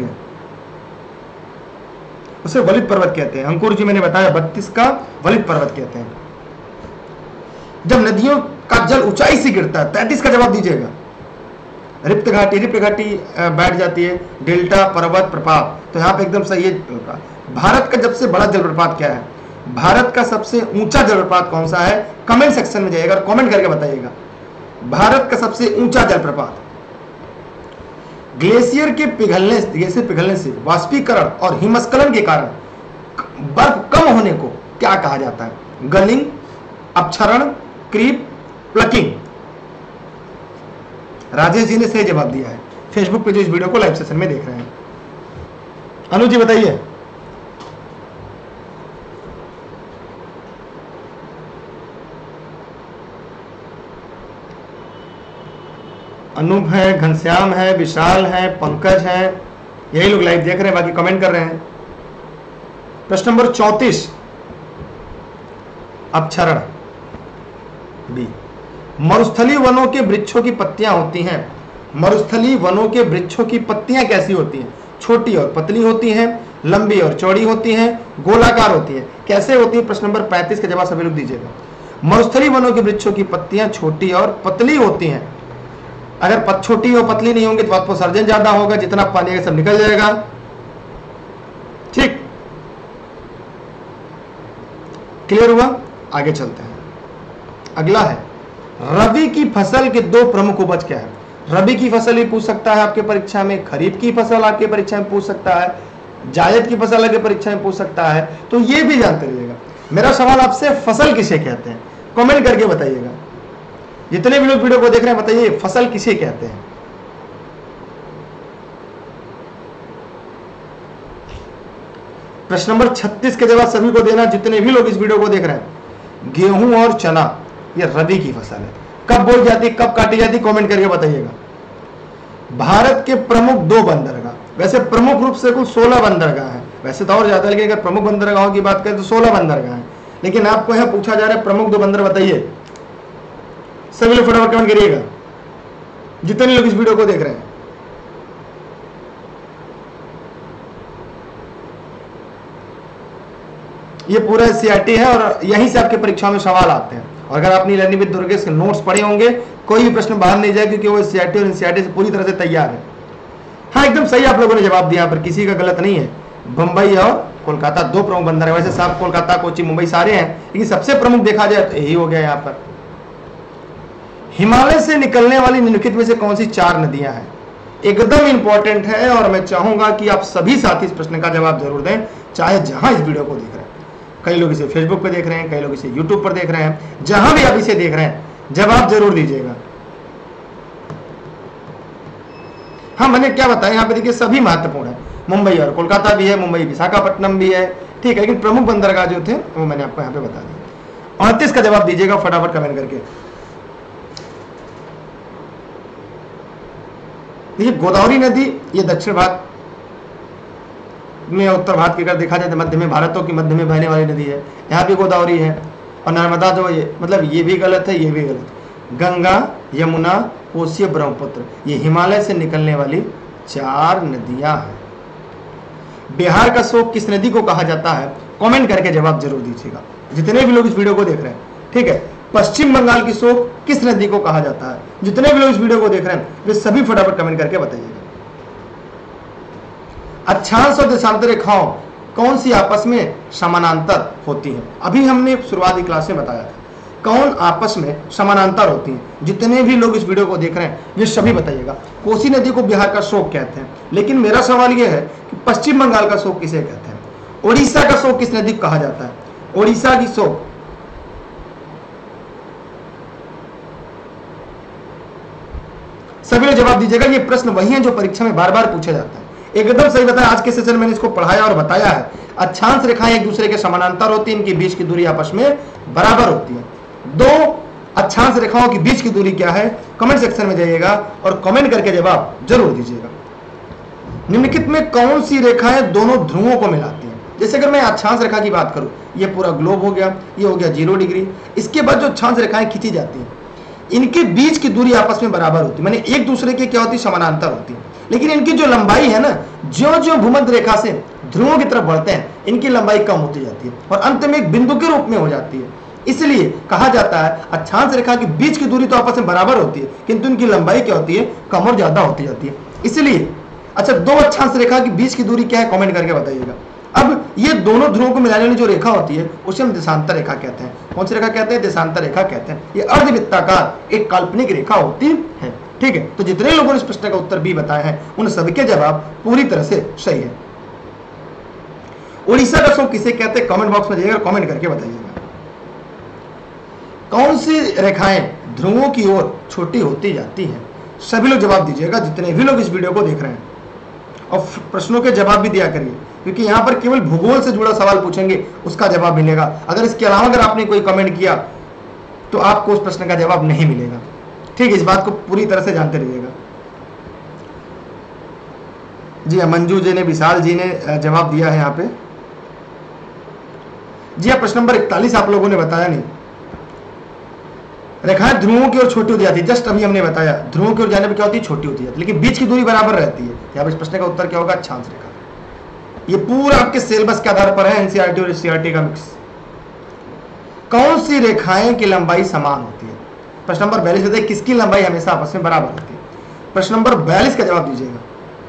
उसे वलित पर्वत कहते हैं। अंकुर जी मैंने बताया बत्तीस का वलित पर्वत कहते हैं। जब नदियों का जल ऊंचाई से गिरता है, तैंतीस का जवाब दीजिएगा। रिप्त घाटी, रिप्त घाटी बैठ जाती है, डेल्टा, पर्वत, प्रपात, तो यहाँ पे एकदम सही है। भारत का सबसे बड़ा जलप्रपात क्या है, भारत का सबसे ऊंचा जलप्रपात कौन सा है। कमेंट सेक्शन में जाइएगा और कमेंट करके बताइएगा भारत का सबसे ऊंचा जलप्रपात। ग्लेशियर के पिघलने से पिघलने से वाष्पीकरण और हिमस्खलन के कारण बर्फ कम होने को क्या कहा जाता है। गलिंग, अपक्षरण, क्रीप, प्लकिंग। राजेश जी ने सही जवाब दिया है। फेसबुक पे जो इस वीडियो को लाइव सेशन में देख रहे हैं। अनु जी बताइए। अनूप है, घनश्याम है, विशाल है, पंकज है, यही लोग लाइव देख रहे हैं, बाकी कमेंट कर रहे हैं। प्रश्न नंबर चौंतीस, अपक्षरण बी। मरुस्थलीय वनों के वृक्षों की पत्तियां होती हैं। मरुस्थलीय वनों के वृक्षों की पत्तियां कैसी होती हैं। छोटी और पतली होती हैं, लंबी और चौड़ी होती हैं, गोलाकार होती हैं। कैसे होती है। प्रश्न नंबर पैंतीस का जवाब सभी लोग दीजिएगा। मरुस्थलीय वनों के वृक्षों की पत्तियां छोटी और पतली होती हैं। अगर पत छोटी और पतली नहीं होंगी तो वाष्पोत्सर्जन ज्यादा होगा, जितना पानी है सब निकल जाएगा। ठीक, क्लियर हुआ। आगे चलते हैं। अगला है रबी की फसल के दो प्रमुख उपज क्या है। रबी की फसल भी पूछ सकता है आपके परीक्षा में, खरीफ की फसल आपके परीक्षा में पूछ सकता है, जायद की फसल आपके परीक्षा में पूछ सकता है, तो ये भी जानते रहिएगा। मेरा सवाल आपसे, फसल किसे कहते हैं? कमेंट करके बताइएगा। जितने भी लोग वीडियो को देख रहे हैं बताइए फसल किसे कहते हैं। प्रश्न नंबर छत्तीस के जवाब सभी को देना, जितने भी लोग इस वीडियो को देख रहे हैं। गेहूं और चना ये रबी की फसल है। कब बोई जाती, कब काटी जाती, कमेंट करके बताइएगा। भारत के प्रमुख दो बंदरगाह, वैसे प्रमुख रूप से कुल सोलह बंदरगाह हैं, वैसे तो और ज्यादा, लेकिन अगर प्रमुख बंदरगाहों की बात करें तो सोलह बंदरगाह हैं, लेकिन आपको यहां पूछा जा रहा है प्रमुख दो बंदर बताइए। सभी लोग फटाफट कमेंट करिएगा, जितने लोग इस वीडियो को देख रहे हैं। ये पूरा सीआरटी है और यहीं से आपके परीक्षा में सवाल आते हैं। और अगर आपने लर्निंग विद दुर्गेश के नोट्स पढ़े होंगे, कोई भी प्रश्न बाहर नहीं जाए, क्योंकि वो सीआरटी और एनसीईआरटी से पूरी तरह से तैयार है। हाँ, एकदम सही आप लोगों ने जवाब दिया, पर किसी का गलत नहीं है। बंबई और कोलकाता दो प्रमुख बंदर है। वैसे साहब कोलकाता, कोची, मुंबई सारे हैं, लेकिन सबसे प्रमुख देखा जाए तो यही हो गया यहाँ पर। हिमालय से निकलने वाली निम्नलिखित में से कौन सी चार नदियां हैं? एकदम इंपॉर्टेंट है और मैं चाहूंगा कि आप सभी साथी इस प्रश्न का जवाब जरूर दें, चाहे जहां इस वीडियो को देख रहे हैं। कई लोग इसे फेसबुक पर देख रहे हैं, कई लोग इसे यूट्यूब पर देख रहे हैं, जहां भी आप इसे देख रहे हैं जवाब जरूर दीजिएगा। हाँ, मैंने क्या बताया यहाँ पे, देखिए सभी महत्वपूर्ण है। मुंबई और कोलकाता भी है, मुंबई विशाखापट्टनम भी है, ठीक है, लेकिन प्रमुख बंदरगाह जो थे वो मैंने आपको यहाँ पे बता दिया। अड़तीस का जवाब दीजिएगा फटाफट कमेंट करके। देखिए गोदावरी नदी ये दक्षिण भारत में, उत्तर भारत की अगर देखा जाए तो मध्य में, भारतों की मध्य में बहने वाली नदी है, यहाँ भी गोदावरी है। और नर्मदा जो ये, मतलब ये भी गलत है, ये भी गलत। गंगा, यमुना, कोसी, ब्रह्मपुत्र ये हिमालय से निकलने वाली चार नदियां हैं। बिहार का शोक किस नदी को कहा जाता है? कमेंट करके जवाब जरूर दीजिएगा, जितने भी लोग इस वीडियो को देख रहे हैं, ठीक है। पश्चिम बंगाल की शोक किस नदी को कहा जाता है? जितने भी लोग इस वीडियो को देख रहे हैं वे सभी फटाफट कमेंट करके बताइएगा। अक्षांश और देशांतर रेखाओं कौन सी आपस में समानांतर होती हैं? अभी हमने शुरुआती क्लास में बताया था कौन आपस में समानांतर होती हैं। जितने भी लोग इस वीडियो को देख रहे हैं ये सभी बताइएगा। कोसी नदी को बिहार का शोक कहते हैं, लेकिन मेरा सवाल यह है कि पश्चिम बंगाल का शोक किसे कहते हैं? ओडिशा का शोक किस नदी को कहा जाता है? ओडिशा की शोक सभी लोग जवाब दीजिएगा। ये प्रश्न वही है जो परीक्षा में बार बार पूछा जाता है। एकदम सही बताया, आज के सेशन में मैंने इसको पढ़ाया और बताया है। अक्षांश रेखाएं एक दूसरे के समानांतर होती है, इनके बीच की दूरी आपस में बराबर होती है। दो अक्षांश रेखाओं के बीच की दूरी क्या है? कमेंट सेक्शन में जाइएगा और कमेंट करके जवाब जरूर दीजिएगा। निम्नलिखित में कौन सी रेखाएं दोनों ध्रुवों को मिलाती हैं? जैसे अगर मैं अक्षांश रेखा की बात करूं, ये पूरा ग्लोब हो गया, ये हो गया जीरो डिग्री। इसके बाद जो अक्षांश रेखाएं खींची जाती हैं, इनके बीच की दूरी आपस में बराबर होती है, माने एक दूसरे के क्या होती है? समानांतर होती है। लेकिन इनकी जो लंबाई है ना, जो जो भूमध्य रेखा से ध्रुवों की तरफ बढ़ते हैं, इनकी लंबाई कम होती जाती है और अंत में एक बिंदु के रूप में हो जाती है। इसलिए कहा जाता है अक्षांश रेखा के बीच की दूरी तो आपस में बराबर होती है, किंतु इनकी लंबाई क्या होती है? कम और ज्यादा होती जाती है। इसलिए अच्छा, दो अक्षांश रेखा के बीच की दूरी क्या है? कमेंट करके बताइएगा। अब ये दोनों ध्रुवों को मिलाने वाली जो रेखा होती है उसे हम देशांतर रेखा कहते हैं। कौन सी रेखा कहते हैं? देशांतर रेखा कहते हैं। ये अर्धवृत्ताकार एक काल्पनिक रेखा होती है, ठीक है। तो जितने लोगों ने इस प्रश्न का उत्तर भी बताए हैं उन सभी के जवाब पूरी तरह से सही है। उड़ीसा का शोक किसे कहते हैं? कमेंट बॉक्स में जाइएगा, कमेंट करके बताइएगा। कौन सी रेखाएं ध्रुवों की ओर छोटी होती जाती हैं? सभी लोग जवाब दीजिएगा, जितने भी लोग इस वीडियो को देख रहे हैं। और प्रश्नों के जवाब भी दिया करिए, क्योंकि यहाँ पर केवल भूगोल से जुड़ा सवाल पूछेंगे, उसका जवाब मिलेगा। अगर इसके अलावा अगर आपने कोई कमेंट किया तो आपको उस प्रश्न का जवाब नहीं मिलेगा, ठीक है। इस बात को पूरी तरह से जानते रहिएगा। जी हाँ, मंजू जी ने, विशाल जी ने जवाब दिया है यहाँ पे। जी हाँ, प्रश्न नंबर इकतालीस आप लोगों ने बताया नहीं। रेखाएं ध्रुवों की ओर छोटी होती जाती है, जस्ट अभी हमने बताया ध्रुवों की ओर जाने पर क्या होती है? छोटी होती जाती है, लेकिन बीच की दूरी बराबर रहती है। यहाँ पर इस प्रश्न का उत्तर क्या होगा? अक्षांश रेखा। ये पूरा आपके सिलेबस के आधार पर है, एनसीईआरटी और एससीईआरटी का मिक्स। कौन सी रेखाएं की लंबाई समान होती है? प्रश्न नंबर बयालीस बताइए, किसकी लंबाई हमेशा आपस में बराबर होती है? प्रश्न नंबर बयालीस का जवाब दीजिएगा।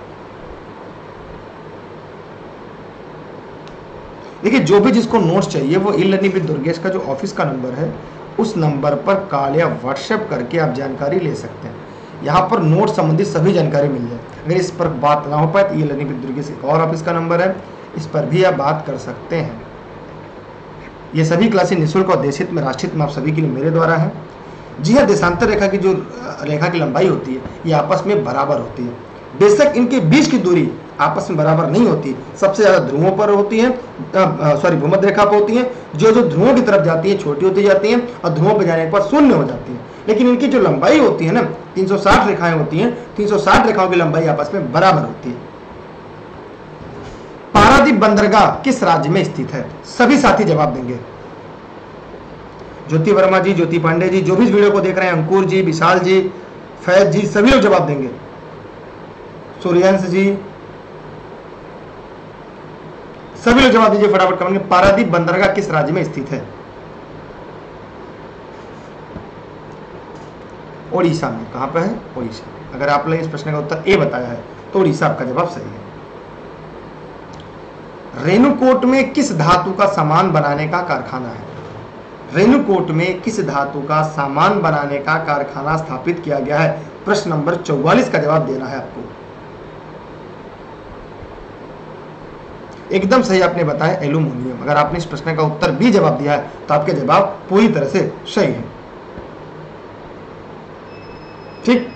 देखिए, जो भी जिसको नोट्स चाहिए वो ई लर्निंग विद दुर्गेश का जो ऑफिस का नंबर है उस नंबर पर कॉल या व्हाट्सएप करके आप जानकारी ले सकते हैं। यहाँ पर नोट संबंधित सभी जानकारी मिल जाए। अगर इस पर बात ना हो पाए तो ये लर्निंग विद दुर्गेश एक और ऑफिस का नंबर है, इस पर भी आप बात कर सकते हैं। ये सभी क्लासेस निःशुल्क और देशहित में राष्ट्रहित में आप सभी के लिए मेरे द्वारा है। जी हाँ, देशांतर रेखा की जो रेखा की लंबाई होती है ये आपस में बराबर होती है। बेशक इनके बीच की दूरी आपस में बराबर नहीं होती, सबसे ज़्यादा ध्रुवों पर होती है, सॉरी भूमध्य रेखा पर होती है। जो जो ध्रुवों की तरफ जाती है छोटी होती जाती हैं और ध्रुवों पर जाने पर शून्य हो जाती है। लेकिन इनकी जो लंबाई होती है ना, तीन सौ साठ रेखाएं होती हैं, तीन सौ साठ रेखाओं की लंबाई आपस में बराबर होती है। पारादीप बंदरगाह किस राज्य में स्थित है? सभी साथी जवाब देंगे। ज्योति वर्मा जी, ज्योति पांडे जी, जो भी इस वीडियो को देख रहे हैं, अंकुर जी, विशाल जी, फैज जी, सभी लोग जवाब देंगे। सूर्यांश जी, सभी लोग जवाब दीजिए फटाफट कमेंट में। पारादीप बंदरगाह किस राज्य में स्थित है? ओडिशा में। कहां पर है? ओडिशा। अगर आपने इस प्रश्न का उत्तर ए बताया है तो ओडिशा आपका जवाब सही है। रेणुकूट में किस धातु का सामान बनाने का कारखाना है? रेणुकूट में किस धातु का सामान बनाने का कारखाना स्थापित किया गया है? प्रश्न नंबर चौवालीस का जवाब देना है आपको। एकदम सही आपने बताया एल्यूमिनियम। अगर आपने इस प्रश्न का उत्तर बी जवाब दिया है तो आपके जवाब पूरी तरह से सही है। ठीक।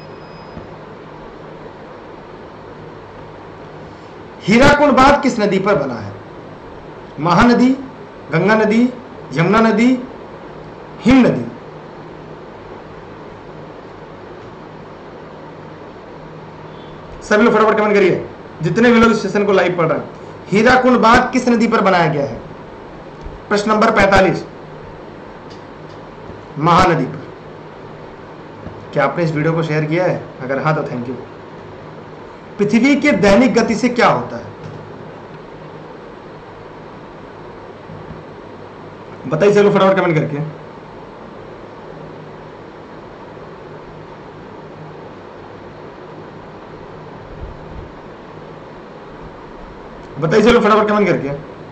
हीराकुंड बांध किस नदी पर बना है? महानदी, गंगा नदी, यमुना नदी, हिम नदी। सभी लोग फटाफट कमेंट करिए, जितने भी लोग इस सेशन को लाइव पढ़ रहे हैं। हीराकुंड बांध किस नदी पर बनाया गया है? प्रश्न नंबर पैंतालीस, महानदी पर। क्या आपने इस वीडियो को शेयर किया है? अगर हाँ तो थैंक यू। पृथ्वी के दैनिक गति से क्या होता है? बताइए चलो फटाफट कमेंट करके। बताइए चलो फटाफट कमेंट करके।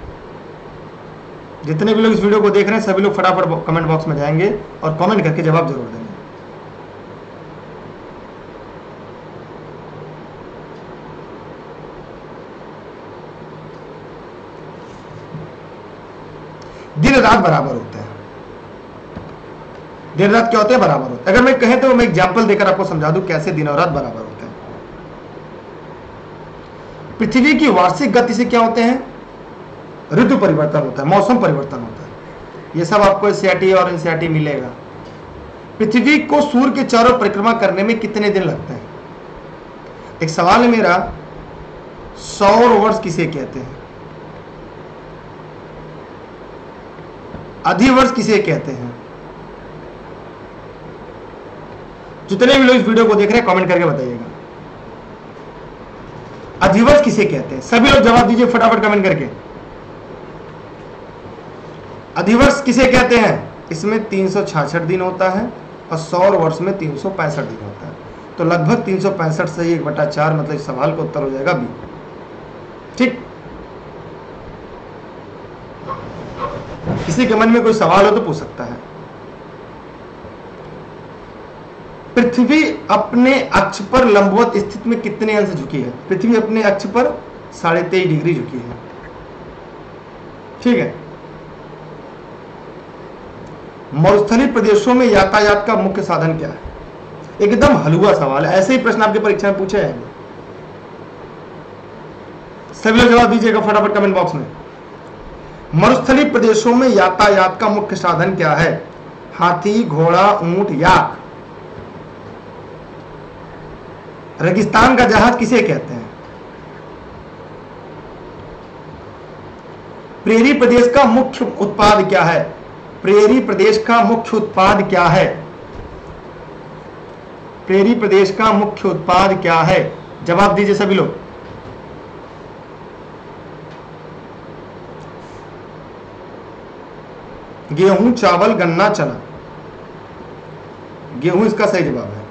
जितने भी लोग इस वीडियो को देख रहे हैं सभी लोग फटाफट कमेंट बॉक्स में जाएंगे और कमेंट करके जवाब जरूर देंगे। दिन रात बराबर होते हैं। दिन रात क्या होते हैं? बराबर होते हैं। अगर मैं कहें तो मैं एग्जांपल देकर आपको समझा दूं कैसे दिन और रात बराबर होते हैं। पृथ्वी की वार्षिक गति से क्या होते हैं? ऋतु परिवर्तन होता है, मौसम परिवर्तन होता है। ये सब आपको एससीईआरटी और एनसीईआरटी मिलेगा। पृथ्वी को सूर्य के चारों परिक्रमा करने में कितने दिन लगते हैं? एक सवाल है मेरा, सौर वर्ष किसे कहते हैं? अधिवर्ष किसे कहते हैं? जितने भी लोग इस वीडियो को देख रहे हैं कमेंट करके बताइएगा, अधिवर्ष किसे कहते हैं? सभी लोग जवाब दीजिए फटाफट कमेंट करके। अधिवर्ष किसे कहते हैं? इसमें तीन सौ छियासठ दिन होता है और सौर वर्ष में तीन सौ पैंसठ दिन होता है। तो लगभग तीन सौ पैंसठ से एक बटा चार, मतलब इस सवाल का उत्तर हो जाएगा बी। ठीक। किसी के मन में कोई सवाल हो तो पूछ सकता है। पृथ्वी अपने अक्ष पर लंबवत स्थिति में कितने अंश झुकी है? पृथ्वी अपने अक्ष पर साढ़े तेईस डिग्री झुकी है। ठीक है। मरुस्थलीय प्रदेशों में यातायात का मुख्य साधन क्या है? एकदम हलवा सवाल है, ऐसे ही प्रश्न आपकी परीक्षा में पूछे जाएंगे। सभी लोग जवाब दीजिएगा फटाफट कमेंट बॉक्स में। मरुस्थलीय प्रदेशों में यातायात का मुख्य साधन क्या है? हाथी, घोड़ा, ऊंट, याक। रेगिस्तान का जहाज किसे कहते हैं? प्रेरी प्रदेश का मुख्य उत्पाद क्या है? प्रेरी प्रदेश का मुख्य उत्पाद क्या है? प्रेरी प्रदेश का मुख्य उत्पाद क्या है? जवाब दीजिए सभी लोग। गेहूं, चावल, गन्ना, चना। गेहूं इसका सही जवाब है।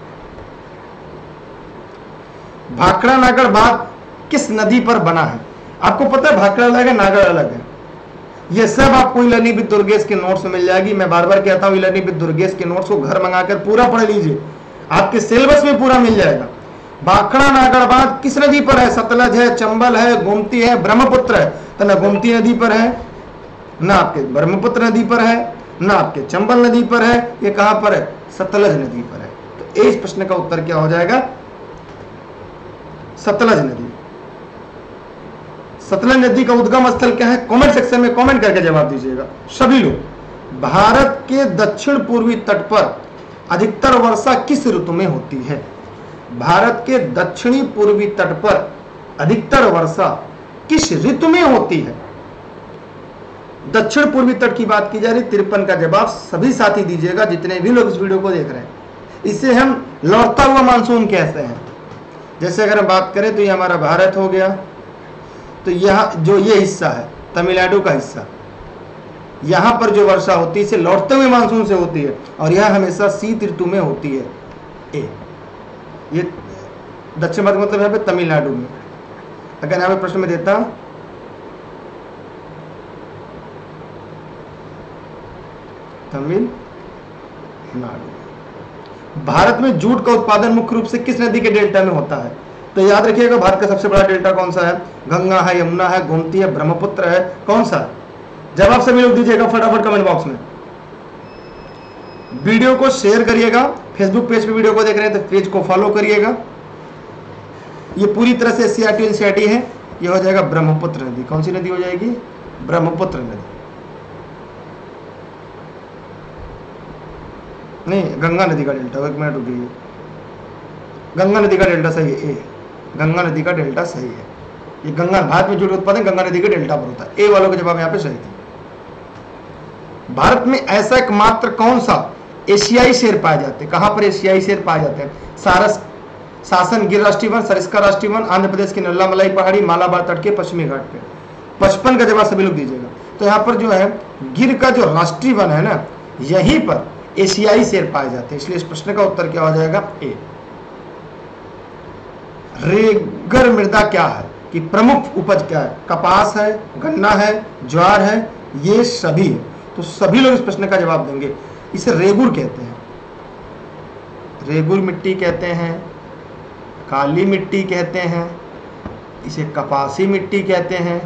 भाखड़ा नागड़ बांध किस नदी पर बना है? आपको पता है भाखड़ा अलग है, नागड़ अलग है। ये सब आपको ई लर्निंग विद दुर्गेश के नोट्स में मिल जाएगी। मैं बार बार कहता हूँ ई लर्निंग विद दुर्गेश के नोट्स को घर मंगाकर पूरा पढ़ लीजिए। आपके सिलेबस में पूरा मिल जाएगा। भाखड़ा नागरबाद किस नदी पर है? सतलज है, चंबल है, गोमती है, ब्रह्मपुत्र है। तो ना गोमती नदी पर है, ना आपके ब्रह्मपुत्र नदी पर है, ना आपके चंबल नदी पर है, ये कहां पर है? सतलज नदी पर है। तो इस प्रश्न का उत्तर क्या हो जाएगा? सतलज नदी। सतलज नदी का उद्गम स्थल क्या है? कमेंट सेक्शन में कमेंट करके जवाब दीजिएगा सभी लोग। भारत के दक्षिण पूर्वी तट पर अधिकतर वर्षा किस ऋतु में होती है? भारत के दक्षिणी पूर्वी तट पर अधिकतर वर्षा किस ऋतु में होती है? दक्षिण पूर्वी तट की बात की जा रही। तिरपन का जवाब सभी साथी दीजिएगा जितने भी लोग इस वीडियो को देख रहे हैं। इसे हम लौटता हुआ मानसून कहते हैं। जैसे अगर हम बात करें तो ये हमारा भारत हो गया, तो यह जो ये हिस्सा है तमिलनाडु का हिस्सा, यहां पर जो वर्षा होती है इसे लौटते हुए मानसून से होती है, और यह हमेशा शीत ऋतु में होती है। ए ये दक्षिण भारत मतलब यहाँ पे तमिलनाडु में। अगर यहाँ पे प्रश्न में देता तमिलनाडु। भारत में जूट का उत्पादन मुख्य रूप से किस नदी के डेल्टा में होता है? तो याद रखिएगा, भारत का सबसे बड़ा डेल्टा कौन सा है? गंगा है, यमुना है, गोमती है, ब्रह्मपुत्र है, कौन सा? जवाब सभी लोग दीजिएगा फटाफट कमेंट बॉक्स में। वीडियो को शेयर करिएगा, फेसबुक पेज पे वीडियो को देख रहे हैं तो पेज को फॉलो करिएगा। ये पूरी तरह से एससीईआरटी एनसीईआरटी है। ये हो जाएगा ब्रह्मपुत्र नदी। कौन सी नदी हो जाएगी? ब्रह्मपुत्र नदी, नहीं गंगा नदी का डेल्टा। एक मिनट रुकिए, गंगा नदी का डेल्टा सही है। ए गंगा नदी का डेल्टा सही है। ये गंगा, भारत में जूट उत्पादन गंगा नदी के डेल्टा पर होता है। ए वालों का जवाब यहाँ पे सही था। भारत में ऐसा एकमात्र कौन सा एशियाई शेर पाए जाते हैं? कहां पर एशियाई शेर पाए जाते हैं? सारस, शासन गिर राष्ट्रीय वन, सरिस्का राष्ट्रीय वन, आंध्र प्रदेश की नल्ला मलाई पहाड़ी, मालाबार तट के पश्चिमी घाट पे। पचपन का जवाब सभी लोग दीजिएगा। तो यहाँ पर जो है गिर का जो राष्ट्रीय वन है ना, यहीं पर एशियाई शेर पाए जाते हैं। इसलिए इस प्रश्न का उत्तर क्या हो जाएगा? ए। रेगर मृदा क्या है कि प्रमुख उपज क्या है? कपास है, गन्ना है, ज्वार है, ये सभी है। तो सभी लोग इस प्रश्न का जवाब देंगे। इसे रेगुर कहते हैं, रेगुर मिट्टी कहते हैं, काली मिट्टी कहते हैं, इसे कपासी मिट्टी कहते हैं।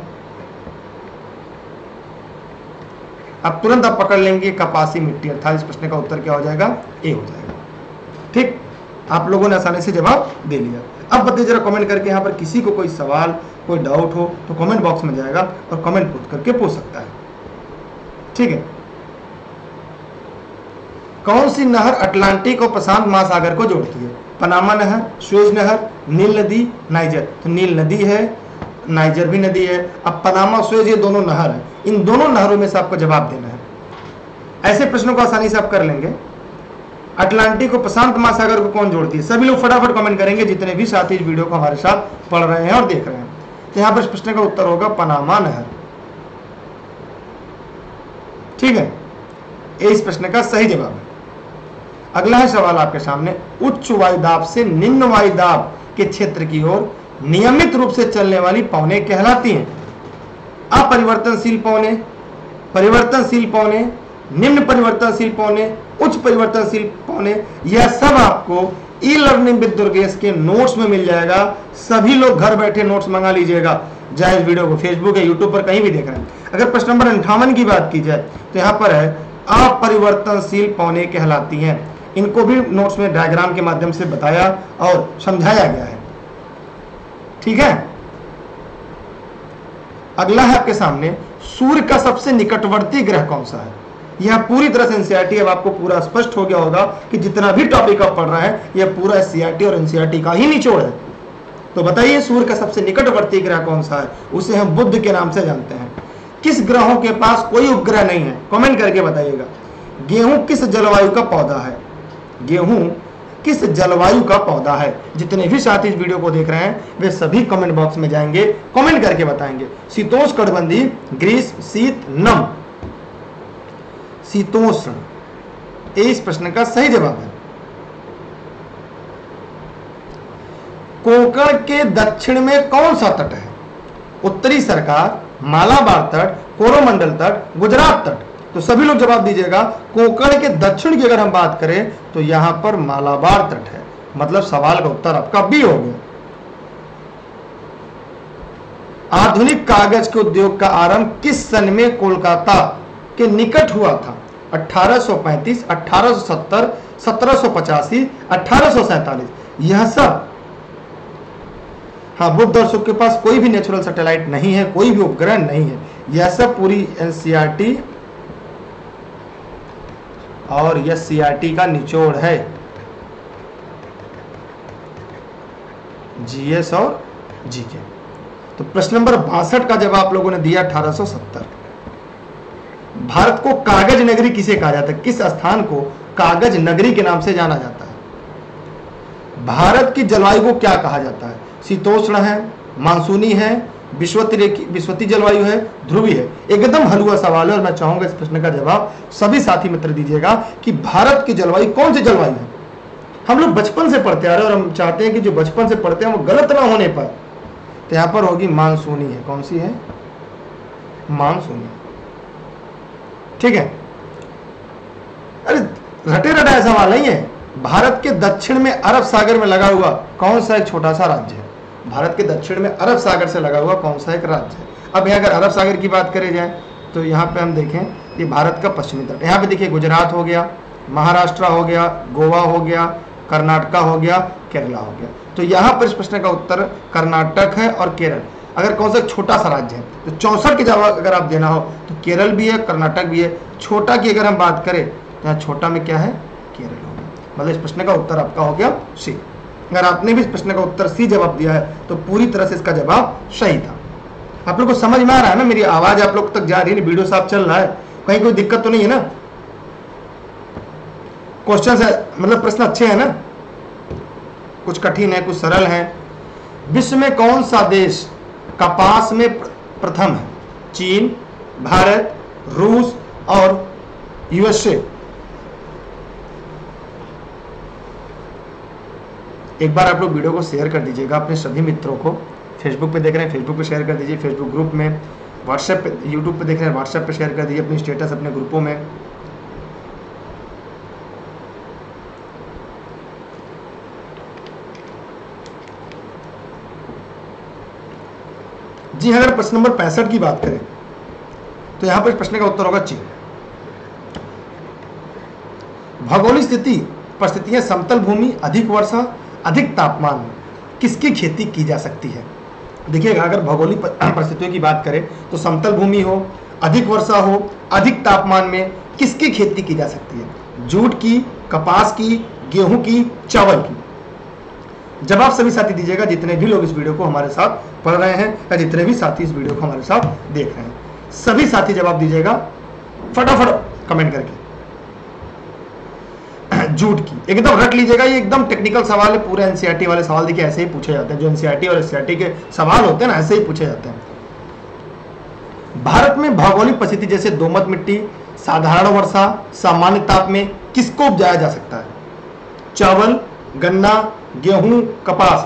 अब तुरंत आप पकड़ लेंगे कपासी मिट्टी, अर्थात इस प्रश्न का उत्तर क्या हो जाएगा? ए हो जाएगा। ठीक, आप लोगों ने आसानी से जवाब दे लिया। अब बताइए जरा कमेंट करके, यहाँ पर किसी को कोई सवाल कोई डाउट हो तो कमेंट बॉक्स में जाएगा और कमेंट पूछ करके पूछ सकता है। ठीक है। कौन सी नहर अटलांटिक और प्रशांत महासागर को जोड़ती है? पनामा नहर, सुएज नहर, नील नदी, नाइजर। तो नील नदी है, नाइजर भी नदी है। अब पनामा, सुएज ये दोनों नहर है। इन दोनों नहरों में से आपको जवाब देना है। ऐसे प्रश्नों को आसानी से आप कर लेंगे। अटलांटिक और प्रशांत महासागर को कौन जोड़ती है? सभी लोग फटाफट कमेंट करेंगे जितने भी साथी इस वीडियो को हमारे साथ पढ़ रहे हैं और देख रहे हैं। तो यहाँ पर इस प्रश्न का उत्तर होगा पनामा नहर। ठीक है, ये इस प्रश्न का सही जवाब है। अगला है सवाल आपके सामने, उच्च वायुदाब से निम्न वायुदाब के क्षेत्र की ओर नियमित रूप से चलने वाली पवनें कहलाती हैं? अपरिवर्तनशील पवनें, परिवर्तनशील पवनें, निम्न परिवर्तनशील पवनें, उच्च परिवर्तनशील पवनें। यह सब आपको ई लर्निंग विद दुर्गेश के नोट्स में मिल जाएगा। सभी लोग घर बैठे नोट्स मंगा लीजिएगा, चाहे इस वीडियो को फेसबुक या यूट्यूब पर कहीं भी देख रहे हैं। अगर प्रश्न नंबर अंठावन की बात की जाए तो यहाँ पर है अपरिवर्तनशील पवनें कहलाती हैं। इनको भी नोट्स में डायग्राम के माध्यम से बताया और समझाया गया है। ठीक है। अगला है आपके सामने, सूर्य का सबसे निकटवर्ती ग्रह कौन सा है? यह पूरी तरह से एनसीईआरटी, अब आपको पूरा स्पष्ट हो गया होगा कि जितना भी टॉपिक आप पढ़ रहे हैं यह पूरा एनसीईआरटी और एनसीईआरटी का ही निचोड़ है। तो बताइए सूर्य का सबसे निकटवर्ती ग्रह कौन सा है? उसे हम बुध के नाम से जानते हैं। किस ग्रहों के पास कोई उपग्रह नहीं है? कमेंट करके बताइएगा। गेहूं किस जलवायु का पौधा है? गेहूं किस जलवायु का पौधा है? जितने भी साथी इस वीडियो को देख रहे हैं वे सभी कमेंट बॉक्स में जाएंगे, कमेंट करके बताएंगे। शीतोष्ण कटिबंधीय, ग्रीष्म, शीत, नम। शीतोष्ण, इस प्रश्न का सही जवाब है। कोंकण के दक्षिण में कौन सा तट है? उत्तरी सरकार, मालाबार तट, कोरोमंडल तट, गुजरात तट। तो सभी लोग जवाब दीजिएगा। कोंकण के दक्षिण की अगर हम बात करें तो यहां पर मालाबार तट है, मतलब सवाल का उत्तर आपका बी हो गया। आधुनिक कागज के उद्योग का आरंभ किस सन में कोलकाता के निकट हुआ था? अठारह सौ पैंतीस, अठारह सौ सत्तर, सत्रह सौ पचासी, अठारह सौ सैंतालीस। यह सब, हाँ, बुध और शुक्र के पास कोई भी नेचुरल सैटेलाइट नहीं है, कोई भी उपग्रह नहीं है। यह सब पूरी एनसीईआरटी और यह सीईआरटी का निचोड़ है, जीएस और जीके। तो प्रश्न नंबर बासठ का जवाब आप लोगों ने दिया अठारह सौ सत्तर। भारत को कागज नगरी किसे कहा जाता है? किस स्थान को कागज नगरी के नाम से जाना जाता है? भारत की जलवायु को क्या कहा जाता है? शीतोष्ण है, मानसूनी है, विषुवती रेखी विषुवती जलवायु है, ध्रुवी है। एकदम हलवा सवाल है और मैं चाहूंगा इस प्रश्न का जवाब सभी साथी मित्र दीजिएगा कि भारत की जलवायु कौन सी जलवायु है? हम लोग बचपन से पढ़ते आ रहे हैं और हम चाहते हैं कि जो बचपन से पढ़ते हैं वो गलत ना होने पर, तो यहां पर होगी मानसूनी है। कौन सी है? मानसूनी। ठीक है। अरे रटे रटाया सवाल नहीं है। भारत के दक्षिण में अरब सागर में लगा हुआ कौन सा एक छोटा सा राज्य है? भारत के दक्षिण में अरब सागर से लगा हुआ कौन सा एक राज्य है? अब यहाँ अगर अरब सागर की बात करी जाए तो यहाँ पे हम देखें ये भारत का पश्चिमी तट। यहाँ पे देखिए गुजरात हो गया, महाराष्ट्र हो गया, गोवा हो गया, कर्नाटका हो गया, केरला हो गया। तो यहाँ पर इस प्रश्न का उत्तर कर्नाटक है और केरल। अगर कौन सा छोटा सा राज्य है तो चौसठ के जवाब अगर आप देना हो तो केरल भी है, कर्नाटक भी है। छोटा की अगर हम बात करें तो यहाँ छोटा में क्या है? केरल हो गया। मतलब इस प्रश्न का उत्तर आपका हो गया सी। अगर आपने भी इस प्रश्न का उत्तर सी जवाब दिया है तो पूरी तरह से इसका जवाब सही था। आप लोग को समझ में आ रहा है ना? मेरी आवाज आप लोग तक जा रही है, वीडियो साफ चल रहा है, कहीं कोई दिक्कत तो नहीं है ना? क्वेश्चन है, मतलब प्रश्न अच्छे हैं ना? कुछ कठिन है, कुछ सरल है। विश्व में कौन सा देश कपास में प्रथम है? चीन, भारत, रूस और यूएसए। एक बार आप लोग वीडियो को शेयर कर दीजिएगा अपने सभी मित्रों को। फेसबुक पे देख रहे हैं फेसबुक पे शेयर कर दीजिए, फेसबुक ग्रुप में, व्हाट्सएप पे, यूट्यूब पे देख रहे हैं व्हाट्सएप पे शेयर कर दीजिए, अपनी स्टेटस अपने ग्रुपों में। जी, अगर प्रश्न नंबर पैंसठ की बात करें तो यहां पर प्रश्न का उत्तर होगा चीन। भौगोलिक स्थिति परिस्थितियां समतल भूमि, अधिक वर्षा, अधिक तापमान में किसकी खेती की जा सकती है? देखिएगा, अगर भौगोलिक परिस्थितियों की बात करें तो समतल भूमि हो, अधिक वर्षा हो, अधिक तापमान में किसकी खेती की जा सकती है? जूट की, कपास की, गेहूं की, चावल की। जवाब सभी साथी दीजिएगा जितने भी लोग इस वीडियो को हमारे साथ पढ़ रहे हैं या जितने भी साथी इस वीडियो को हमारे साथ देख रहे हैं। सभी साथी जवाब दीजिएगा फटाफट कमेंट करके। जूट की एकदम रट लीजिएगा, ये एकदम टेक्निकल सवाल है। पूरे एनसीईआरटी वाले सवाल देखिए ऐसे ही पूछे जाते हैं, जो एनसीईआरटी और एससीईआरटी के सवाल होते हैं ना, ऐसे ही पूछे जाते हैं। भारत में भौगोलिक परिस्थिति जैसे दोमट मिट्टी, साधारण वर्षा, सामान्य ताप में किसको उपजाया जा सकता है? चावल, गन्ना, गेहूं, कपास।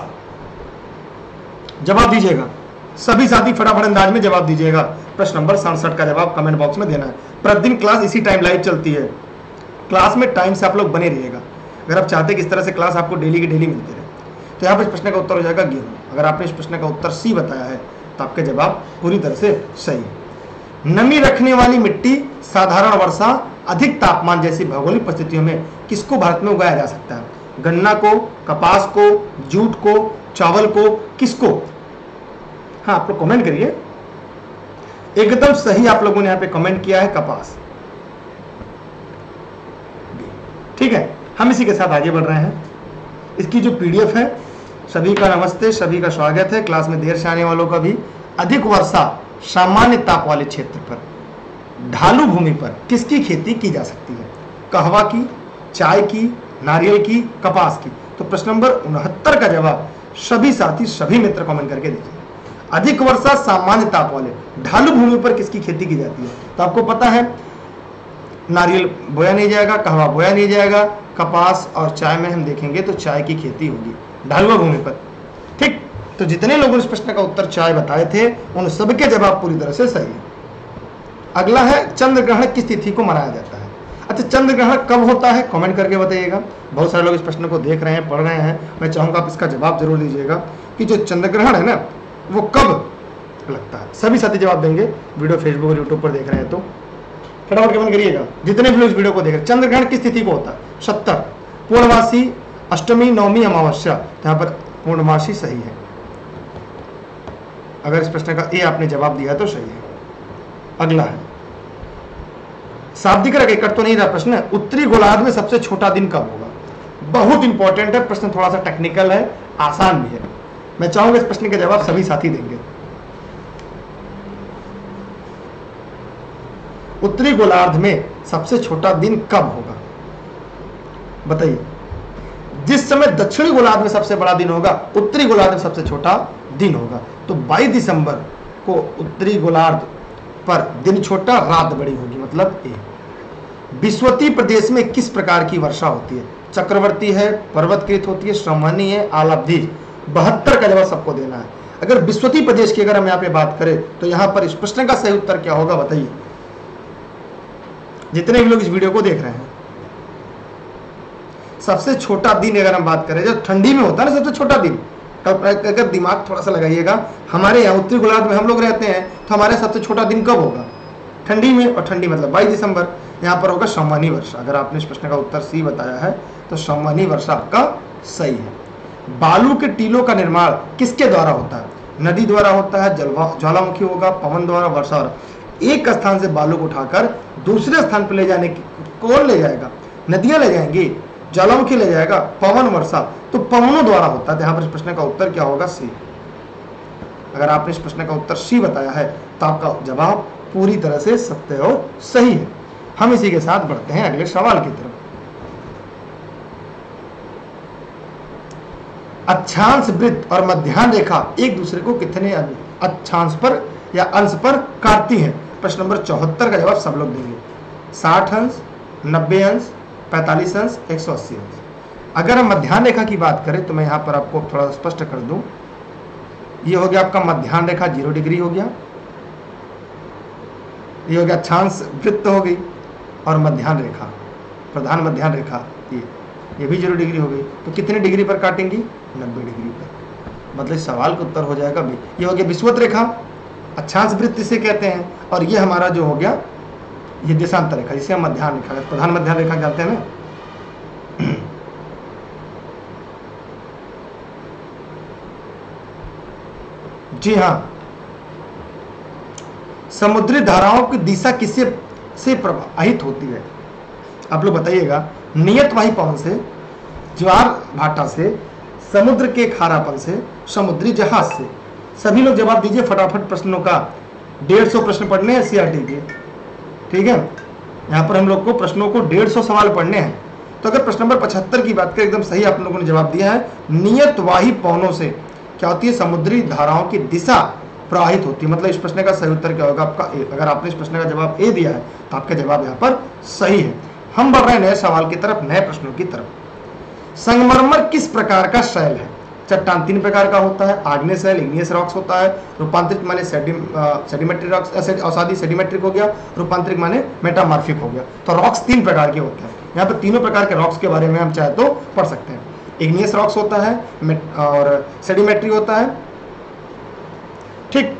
जवाब दीजिएगा सभी साथी फटाफट अंदाज में जवाब दीजिएगा। प्रश्न नंबर सड़सठ का जवाब कमेंट बॉक्स में देना है। प्रतिदिन क्लास इसी टाइम लाइव चलती है, क्लास में टाइम से आप लोग बने रहिएगा। अगर आप चाहते हैं कि इस तरह से क्लास आपको डेली की डेली मिलती रहे तो यहाँ पर इस प्रश्न का उत्तर हो जाएगा गेहूं। अगर आपने इस प्रश्न का उत्तर सी बताया है तो आपके जवाब पूरी तरह से सही है। नमी रखने वाली मिट्टी, साधारण वर्षा, अधिक तापमान जैसी भौगोलिक परिस्थितियों में किसको भारत में उगाया जा सकता है? गन्ना को, कपास को, जूट को, चावल को, किसको? हाँ, आप लोग कमेंट करिए। एकदम सही आप लोगों ने यहाँ पे कमेंट किया है, कपास। ठीक है, हम इसी के साथ आगे बढ़ रहे हैं। इसकी जो पीडीएफ है, सभी का नमस्ते, सभी का स्वागत है। क्लास में देर से आने वालों का भी। अधिक वर्षा, सामान्य ताप वाले क्षेत्र पर, ढालू भूमि पर किसकी खेती की जा सकती है? कहवा की, चाय की, नारियल की, कपास की। तो प्रश्न नंबर उनहत्तर का जवाब सभी साथी सभी मित्र कमेंट करके दीजिए। अधिक वर्षा, सामान्य ताप वाले ढालू भूमि पर किसकी खेती की जाती है? तो आपको पता है नारियल बोया नहीं जाएगा, कहवा बोया नहीं जाएगा, कपास और चाय में हम देखेंगे तो चाय की खेती होगी ढालुआ भूमि पर। ठीक, तो जितने लोगों ने इस प्रश्न का उत्तर चाय बताए थे उन सबके जवाब पूरी तरह से सही है। अगला है चंद्र ग्रहण किस तिथि को मनाया जाता है। अच्छा, चंद्र ग्रहण कब होता है, कमेंट करके बताइएगा। बहुत सारे लोग इस प्रश्न को देख रहे हैं, पढ़ रहे हैं, मैं चाहूँगा आप इसका जवाब जरूर दीजिएगा कि जो चंद्र ग्रहण है ना वो कब लगता है। सभी साथी जवाब देंगे, वीडियो फेसबुक और यूट्यूब पर देख रहे हैं तो फटाफट कमेंट करिएगा, जितने भी लोग इस वीडियो को देख रहे हैं। चंद्र ग्रहण किस तिथि को होता है? सत्तर, पूर्णमासी, अष्टमी, नवमी, अमावस्या। यहाँ पर पूर्णमासी सही है। अगर इस प्रश्न का ए आपने जवाब दिया तो सही है। अगला है शाब्दिक रेखा, कट तो नहीं रहा प्रश्न, उत्तरी गोलार्ध में सबसे छोटा दिन कब होगा? बहुत इंपॉर्टेंट है प्रश्न, थोड़ा सा टेक्निकल है, आसान भी है। मैं चाहूंगा इस प्रश्न के जवाब सभी साथी देंगे। उत्तरी गोलार्ध में सबसे छोटा दिन कब होगा बताइए। जिस समय दक्षिणी गोलार्ध में सबसे बड़ा दिन होगा, उत्तरी गोलार्ध में सबसे छोटा दिन होगा। तो बाईस दिसंबर को उत्तरी गोलार्ध पर दिन छोटा, रात बड़ी होगी, मतलब ए। विश्वती प्रदेश में किस प्रकार की वर्षा होती है? चक्रवर्ती है, पर्वतकृत होती है, श्रमणी है, आलब्धि। बहत्तर का जवाब सबको देना है। अगर विश्वती प्रदेश की अगर हम यहाँ पे बात करें तो यहाँ पर इस प्रश्न का सही उत्तर क्या होगा बताइए, जितने भी लोग इस वीडियो को देख रहे हैं। सबसे छोटा दिन अगर हम बात करें, जब ठंडी में होता है ना सबसे छोटा दिन, तब अगर दिमाग थोड़ा सा लगाइएगा, हमारे यहाँ उत्तरी गोलार्ध में हम लोग रहते हैं तो हमारे सबसे छोटा दिन कब होगा? ठंडी में, और ठंडी मतलब बाईस दिसंबर। यहाँ पर होगा संवहनी वर्षा। अगर आपने इस प्रश्न का उत्तर सी बताया है तो संवहनी वर्षा आपका सही है। बालू के टीलों का निर्माण किसके द्वारा होता है? नदी द्वारा होता है, ज्वालामुखी होगा, पवन द्वारा, वर्षा। एक स्थान से बालू को उठाकर दूसरे स्थान पर ले जाने की कौन ले जाएगा? नदियां ले जाएंगी, ज्वालामुखी ले जाएगा, पवन, वर्षा। तो पवनों द्वारा होता है। यहाँ पर इस प्रश्न का उत्तर क्या होगा? सी। अगर आपने इस प्रश्न का उत्तर सी बताया है तो आपका जवाब पूरी तरह से सत्य और सही है। हम इसी के साथ बढ़ते हैं अगले सवाल की तरफ। अक्षांश, वृत्त और मध्याह्न रेखा एक दूसरे को कितने अक्षांश पर या अंश पर काटती हैं? प्रश्न नंबर चौहत्तर का जवाब सब लोग देंगे। साठ अंश, नब्बे अंश, पैंतालीस अंश, एक सौ अस्सी अंश। अगर हम मध्याह्न रेखा की बात करें तो मैं यहाँ पर आपको थोड़ा स्पष्ट कर दूं। ये हो गया आपका मध्याह्न रेखा, जीरो डिग्री हो गया। ये हो गया अक्षांश वृत्त हो गई, और मध्याह्न रेखा, प्रधान मध्याह्न रेखा, ये ये भी जीरो डिग्री हो गई। तो कितने डिग्री पर काटेंगी? नब्बे डिग्री पर। मतलब सवाल का उत्तर हो जाएगा भी। ये हो गया विषुवत रेखा, अक्षांश वृत्त इसे कहते हैं, और ये हमारा जो हो गया ये देशांतर रेखा, जिसे हम मध्याह्न रेखा, प्रधान मध्याह्न रेखा कहते हैं ना। जी हाँ, समुद्री धाराओं की दिशा किससे से प्रभावित होती है? आप लोग बताइएगा। नियतवाही पवन से, ज्वार भाटा से, समुद्र के खारापन से, समुद्री जहाज से। सभी लोग जवाब दीजिए फटाफट। प्रश्नों का डेढ़ सौ प्रश्न पढ़ने हैं सीआरटी के, ठीक है। यहाँ पर हम लोग को प्रश्नों को डेढ़ सौ सवाल पढ़ने हैं। तो अगर प्रश्न नंबर पचहत्तर की बात करें, एकदम सही आप लोगों ने जवाब दिया है। नियतवाही पवनों से क्या होती है? समुद्री धाराओं की दिशा प्रवाहित होती है। मतलब इस प्रश्न का सही उत्तर क्या होगा आपका ए। अगर आपने इस प्रश्न का जवाब ए दिया है तो आपका जवाब यहाँ पर सही है। हम बढ़ रहे हैं नए सवाल की तरफ, नए प्रश्नों की तरफ। संगमरमर किस प्रकार का शैल है? चट्टान तीन प्रकार का होता है। आग्नेय शैल, इग्नियस रॉक्स होता है। रूपांतरित माने सेडिमेट्रिक रॉक्स, औषधि सेडिमेट्रिक हो गया। रूपांतरित माने मेटामॉर्फिक हो गया। तो रॉक्स तीन प्रकार के होते हैं। यहाँ पर तीनों प्रकार के रॉक्स के बारे में हम चाहे तो पढ़ सकते हैं। इग्नियस रॉक्स होता है और सेडिमेट्री होता है, ठीक।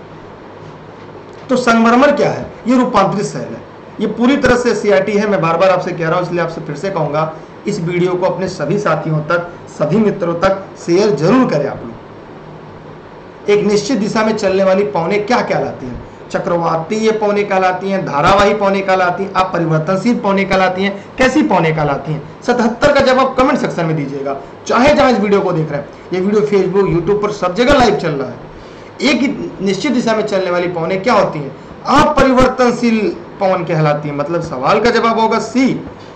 तो संगमरमर क्या है? ये रूपांतरित शैल है। ये पूरी तरह से सीआरटी है। मैं बार बार आपसे कह रहा हूं, इसलिए आपसे फिर से कहूंगा, इस वीडियो को अपने सभी साथियों तक, सभी मित्रों तक शेयर जरूर करें आप लोग। एक निश्चित दिशा में चलने वाली पवनें क्या कहलाती हैं? चक्रवाती ये पवनें कहलाती हैं, धारावाही पवनें कहलाती हैं, अपरिवर्तनशील पवनें कहलाती हैं, कैसी पवनें कहलाती हैं? सतहत्तर का जवाब कमेंट सेक्शन में दीजिएगा, चाहे जहां इस वीडियो को देख रहे हैं। ये वीडियो फेसबुक, यूट्यूब पर सब जगह लाइव चल रहा है। एक निश्चित दिशा में चलने वाली पवनें क्या होती हैं? अपरिवर्तनशील पवन कहलाती है। मतलब सवाल का जवाब होगा सी।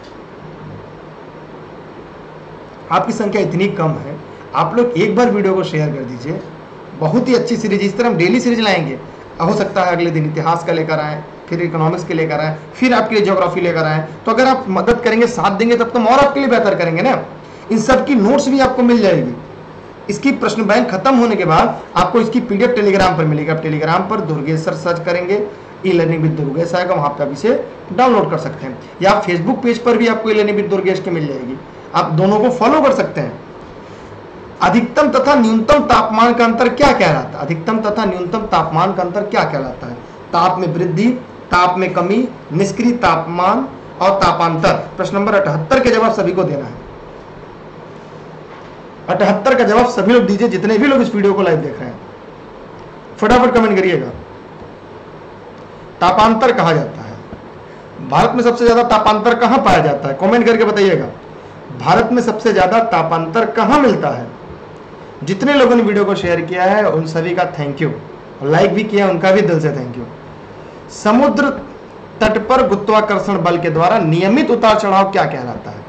आपकी संख्या इतनी कम है, आप लोग एक बार वीडियो को शेयर कर दीजिए। बहुत ही अच्छी सीरीज, इस तरह हम डेली सीरीज लाएंगे। हो सकता है अगले दिन इतिहास का लेकर आए, फिर इकोनॉमिक्स के लेकर आए, फिर आपके लिए ज्योग्राफी लेकर आए। तो अगर आप मदद करेंगे, साथ देंगे, तब तो और आपके लिए बेहतर करेंगे ना। इन सब की नोट्स भी आपको मिल जाएगी। इसकी प्रश्न बैंक खत्म होने के बाद आपको इसकी पीडीएफ टेलीग्राम पर मिलेगी। आप टेलीग्राम पर दुर्गेश सर सर्च करेंगे, ई लर्निंग विद दुर्गेश आएगा, वहां पे आप इसे डाउनलोड कर सकते हैं, या फेसबुक पेज पर भी आपको ई लर्निंग विद दुर्गेश की मिल जाएगी, आप दोनों को फॉलो कर सकते हैं। अधिकतम तथा न्यूनतम तापमान का अंतर क्या कहलाता है? अधिकतम तथा न्यूनतम तापमान का अंतर क्या कहलाता है? ताप में वृद्धि, ताप में कमी, निष्क्रिय तापमान और तापांतर। प्रश्न नंबर अठहत्तर के जवाब सभी को देना है। अठहत्तर का जवाब सभी लोग दीजिए, जितने भी लोग इस वीडियो को लाइव देख रहे हैं, फटाफट कमेंट करिएगा। तापांतर कहा जाता है, भारत में सबसे ज्यादा तापांतर कहां पाया जाता है? कमेंट करके बताइएगा, भारत में सबसे ज्यादा तापांतर कहां मिलता है? जितने लोगों ने वीडियो को शेयर किया है उन सभी का थैंक यू, लाइक भी किया उनका भी दिल से थैंक यू। समुद्र तट पर गुरुत्वाकर्षण बल के द्वारा नियमित उतार चढ़ाव क्या कहलाता है?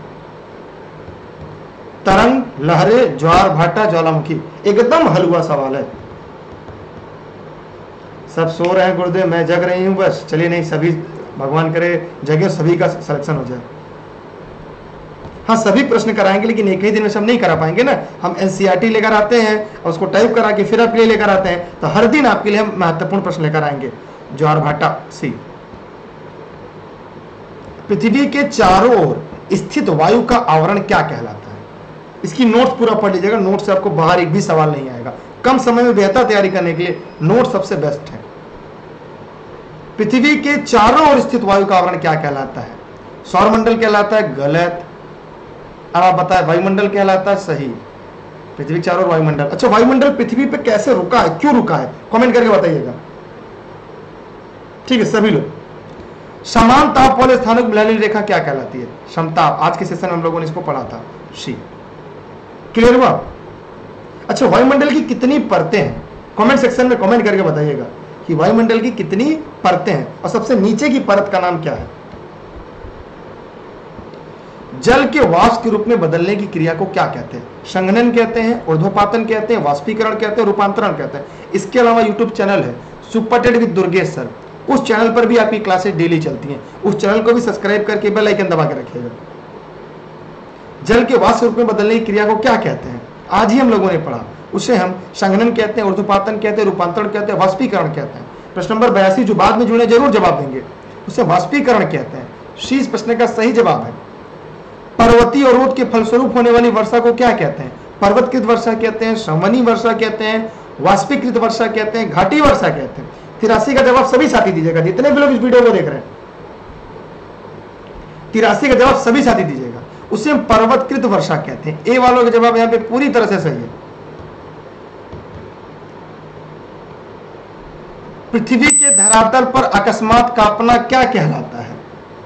तरंग, लहरें, ज्वार भाटा, ज्वालामुखी। एकदम हलवा सवाल है। सब सो रहे हैं गुरुदेव, मैं जग रही हूं बस। चलिए नहीं, सभी भगवान करे जगह, सभी का सिलेक्शन हो जाए। हाँ, सभी प्रश्न कराएंगे, लेकिन एक ही दिन में सब नहीं करा पाएंगे ना। हम एनसीईआरटी लेकर आते हैं और उसको टाइप करा के फिर आपके लिए लेकर आते हैं, तो हर दिन आपके लिए हम महत्वपूर्ण प्रश्न लेकर आएंगे। ज्वार भाटा सी। पृथ्वी के चारों ओर स्थित वायु का आवरण क्या कहलाता है? इसकी नोट्स पूरा पढ़ लीजिएगा, नोट से आपको बाहर एक भी सवाल नहीं आएगा। कम समय में बेहतर तैयारी करने के लिए नोट सबसे बेस्ट है। पृथ्वी के चारों ओर स्थित वायु का आवरण क्या कहलाता है? सौरमंडल कहलाता है, गलत। अब आप बताएं, वायुमंडल कहलाता है, सही। पृथ्वी चारों ओर वायुमंडल। अच्छा, वायुमंडल पृथ्वी पे कैसे रुका है, क्यों रुका है? कमेंट करके बताइएगा, ठीक है सभी लोग। समान ताप वाले स्थानों की मिलानी रेखा क्या कहलाती है? समताप। आज के सेशन में हम लोगों ने इसको पढ़ा था, सी। क्लियर हुआ? अच्छा, वायुमंडल की कितनी परतें हैं? कमेंट सेक्शन में कमेंट करके बताइएगा कि वायुमंडल की कितनी परतें हैं और सबसे नीचे की परत का नाम क्या है? जल के वाष्प के रूप में बदलने की क्रिया को क्या कहते हैं? संघनन कहते हैं, ऊर्ध्वपातन कहते हैं, वाष्पीकरण कहते हैं, रूपांतरण कहते हैं। इसके अलावा यूट्यूब चैनल है super TET with Durgesh sir, उस चैनल पर भी आपकी क्लासेस डेली चलती हैं। उस चैनल को भी सब्सक्राइब करके बेल आइकन दबा के रखिएगा। जल के वाष्प रूप में बदलने की क्रिया को क्या कहते हैं? आज ही हम लोगों ने पढ़ा। उसे हम संघनन कहते हैं, ऊर्ध्वपातन कहते हैं, रूपांतरण कहते हैं, वाष्पीकरण कहते हैं। प्रश्न नंबर बयासी जो बाद में जुड़े जरूर जवाब देंगे, उसे वाष्पीकरण कहते हैं। सी इस प्रश्न का सही जवाब है। पर्वतीय अवरोध के फलस्वरूप होने वाली वर्षा को क्या कहते हैं? पर्वतकृत वर्षा कहते हैं, समनी वर्षा कहते हैं, वाष्पीकृत वर्षा कहते हैं, घाटी वर्षा कहते हैं। तिरासी का जवाब सभी साथी दीजिएगा, जितने भी लोग इस वीडियो को देख रहे हैं। तिरासी का जवाब सभी साथी दीजिएगा, उसे हम पर्वतकृत वर्षा कहते हैं। ए वालों का जवाब यहां पे पूरी तरह से सही है। पृथ्वी के धरातल पर अकस्मात कांपना क्या कहलाता है?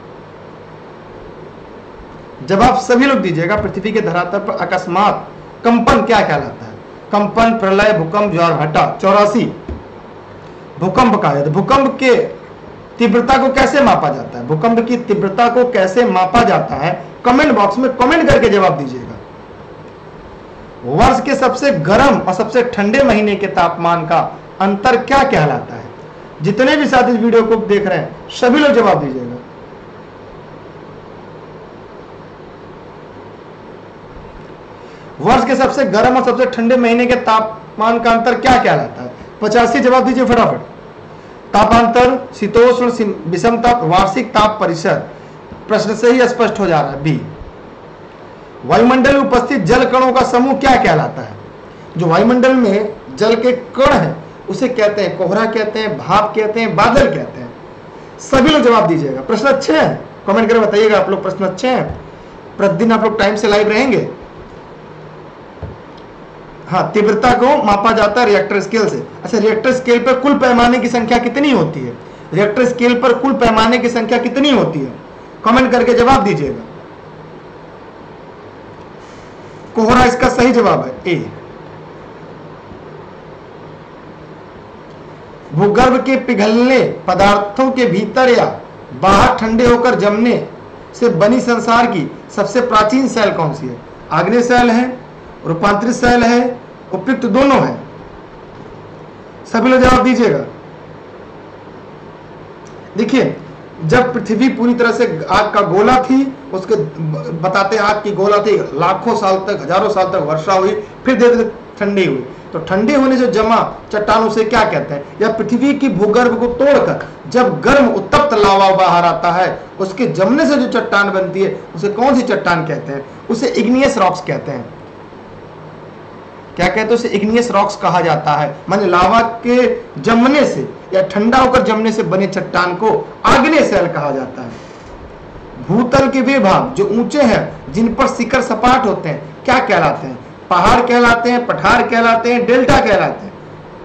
जवाब सभी लोग दीजिएगा, पृथ्वी के धरातल पर अकस्मात कंपन क्या कहलाता है? कंपन, प्रलय, भूकंप, ज्वार भाटा। चौरासी भूकंप कहा जाता है। भूकंप के तीव्रता को कैसे मापा जाता है? भूकंप की तीव्रता को कैसे मापा जाता है? कमेंट बॉक्स में कमेंट करके जवाब दीजिएगा। वर्ष के सबसे गर्म और सबसे ठंडे महीने के तापमान का अंतर क्या कहलाता है? जितने भी साथी इस वीडियो को देख रहे हैं सभी लोग जवाब दीजिएगा। वर्ष के सबसे गर्म और सबसे ठंडे महीने के तापमान का अंतर क्या कहलाता है? पचासी जवाब दीजिए फटाफट। तापांतर, शीतोष्ण, विषम ताप, वार्षिक ताप परिसर। प्रश्न से ही स्पष्ट हो जा रहा है, बी। वायुमंडल में उपस्थित जल कणों का समूह क्या कहलाता है? जो वायुमंडल में जल के कण है उसे कहते हैं कोहरा कहते हैं, भाप कहते हैं, बादल कहते हैं। सभी लोग जवाब दीजिएगा। प्रश्न अच्छे हैं, कमेंट करके बताइएगा आप लोग प्रश्न अच्छे हैं। प्रतिदिन आप लोग टाइम से लाइव रहेंगे। हाँ, तीव्रता को मापा जाता है रिएक्टर स्केल से। अच्छा, रिएक्टर स्केल पर कुल पैमाने की संख्या कितनी होती है? रिएक्टर स्केल पर कुल पैमाने की संख्या कितनी होती है? कमेंट करके जवाब दीजिएगा। कोहरा इसका सही जवाब है, ए। भूगर्भ के पिघलने पदार्थों के भीतर या बाहर ठंडे होकर जमने से बनी संसार की सबसे प्राचीन सेल कौन सी है? आग्नेय सेल है, रूपांतरित सेल है, उपयुक्त दोनों है। सभी लोग जवाब दीजिएगा। देखिए, जब पृथ्वी पूरी तरह से आग का गोला थी, उसके बताते आग की गोला थी, लाखों साल तक, हजारों साल तक वर्षा हुई, फिर धीरे धीरे ठंडी हुई। तो ठंडे होने से जमा चट्टान उसे क्या कहते हैं? या पृथ्वी की भूगर्भ को तोड़कर जब गर्म उत्तप्त लावा बाहर आता है, उसके जमने से जो चट्टान बनती है उसे कौन सी चट्टान कहते हैं? उसे इग्नियस रॉक्स कहते हैं। क्या कहते हैं? उसे इग्नियस रॉक्स कहा जाता है। माने लावा के जमने से या ठंडा होकर जमने से बने चट्टान को आग्नेय शैल कहा जाता है। भूतल के वे भाग जो ऊंचे हैं, जिन पर शिखर सपाट होते हैं, क्या कहलाते हैं? पहाड़ कहलाते हैं, पठार कहलाते हैं, डेल्टा कहलाते हैं।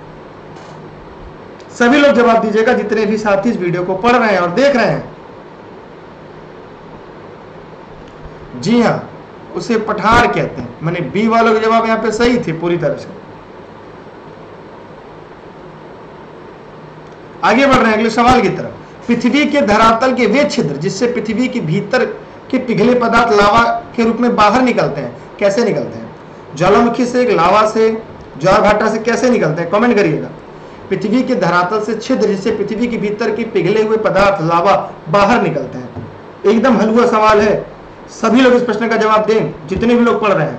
सभी लोग जवाब दीजिएगा, जितने भी साथी इस वीडियो को पढ़ रहे हैं और देख रहे हैं। जी हाँ, उसे पठार कहते हैं। माने बी वालों के जवाब यहां पे सही थे पूरी तरह से। आगे बढ़ रहे हैं अगले सवाल की तरफ। पृथ्वी के धरातल के वे छिद्र जिससे पृथ्वी के भीतर के पिघले पदार्थ लावा के रूप में बाहर निकलते हैं, कैसे निकलते हैं? ज्वालामुखी से, लावा से, ज्वार भाटा से कैसे निकलते हैं? कमेंट करिएगा। पृथ्वी के धरातल से छिद्र जिससे पृथ्वी के भीतर के पिघले हुए पदार्थ लावा बाहर निकलते हैं। एकदम हलवा सवाल है, सभी लोग इस प्रश्न का जवाब दें, जितने भी लोग पढ़ रहे हैं।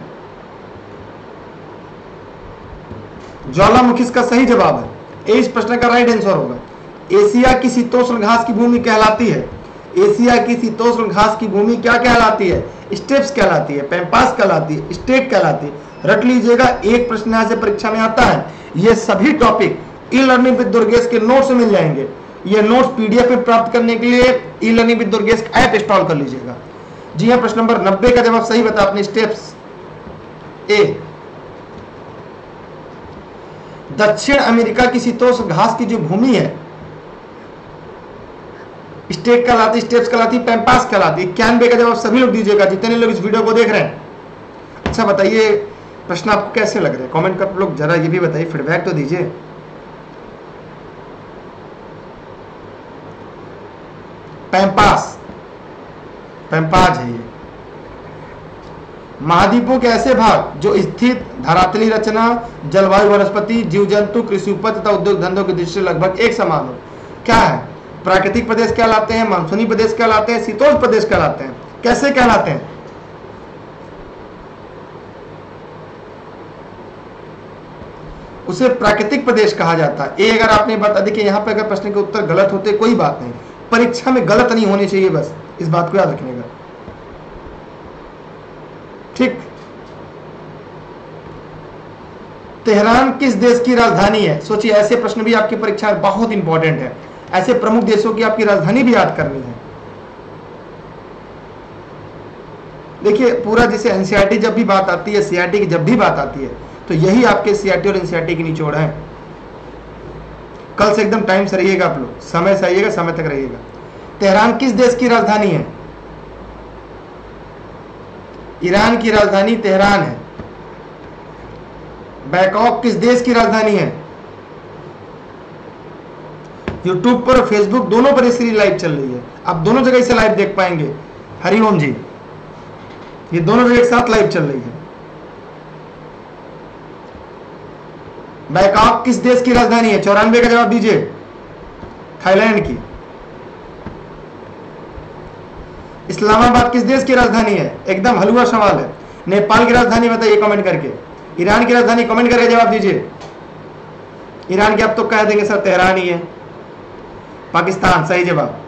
ज्वालामुखी का सही जवाब है, ए इस प्रश्न का राइट आंसर होगा। एशिया की शीतोष्ण घास की भूमि कहलाती है। एशिया की शीतोष्ण घास की भूमि क्या कहलाती है? स्टेप्स कहलाती है, पैम्पास कहलाती है, स्टेट कहलाती है। रट लीजिएगा, एक प्रश्न यहाँ से परीक्षा में आता है। ये सभी topic e learning with Durgesh के नोट्स मिल जाएंगे। ये नोट्स पीडीएफ में प्राप्त करने के लिए ई लर्निंग विद दुर्गेश का ऐप इंस्टॉल कर लीजिएगा। जी हाँ, प्रश्न नंबर नब्बे का जवाब सही बता आपने, स्टेप्स ए। दक्षिण अमेरिका की शीतोष्ण घास की जो भूमि है, स्टेट कहलाती, स्टेप्स कहलाती, पैम्पास कहलाती। इक्यानवे का जवाब सभी लोग दीजिएगा, जितने लोग इस वीडियो को देख रहे हैं। अच्छा बताइए, प्रश्न आपको कैसे लग रहे हैं? कमेंट कर लोग जरा ये भी बताइए, फीडबैक तो दीजिए। पैम्पास, पैम्पाज है ये। महाद्वीपों के ऐसे भाग जो स्थित धरातली रचना, जलवायु, वनस्पति, जीव जंतु, कृषि उपज तथा उद्योग धंधों की दृष्टि से लगभग एक समान हो, क्या है? प्राकृतिक प्रदेश कहलाते हैं, मानसूनी प्रदेश कहलाते हैं, शीतोष्ण प्रदेश कहलाते हैं। कैसे कहलाते हैं? उसे प्राकृतिक प्रदेश कहा जाता है। ये अगर आपने बता, देखिए यहाँ पे अगर प्रश्न के उत्तर गलत होते कोई बात नहीं, परीक्षा में गलत नहीं होनी चाहिए, बस इस बात को याद रखिएगा, ठीक। तेहरान किस देश की राजधानी है? सोचिए, ऐसे प्रश्न भी आपकी परीक्षा में बहुत इंपॉर्टेंट है। ऐसे प्रमुख देशों की आपकी राजधानी भी याद करनी है। देखिए पूरा, जैसे एनसीईआरटी जब भी बात आती है, सीईआरटी की जब भी बात आती है, तो यही आपके सीईआरटी और एनसीईआरटी की निचोड़ है। कल से एकदम टाइम से रहिएगा आप लोग, समय से आइएगा, समय तक रहिएगा। तेहरान किस देश की राजधानी है? ईरान की राजधानी तेहरान है। बैंकॉक किस देश की राजधानी है? यूट्यूब पर और फेसबुक दोनों पर इस सीरीज लाइव चल रही है, आप दोनों जगह इसे लाइव देख पाएंगे। हरिओम जी, ये दोनों जगह एक साथ लाइव चल रही है। बैंकॉक किस देश की राजधानी है? चौरानवे का जवाब दीजिए। थाईलैंड की। इस्लामाबाद किस देश की राजधानी है? एकदम हलवा सवाल है। नेपाल की राजधानी बताइए कमेंट करके। ईरान की राजधानी कमेंट करके जवाब दीजिए। ईरान की आप तो कह देंगे सर तेहरान ही है। पाकिस्तान सही जवाब।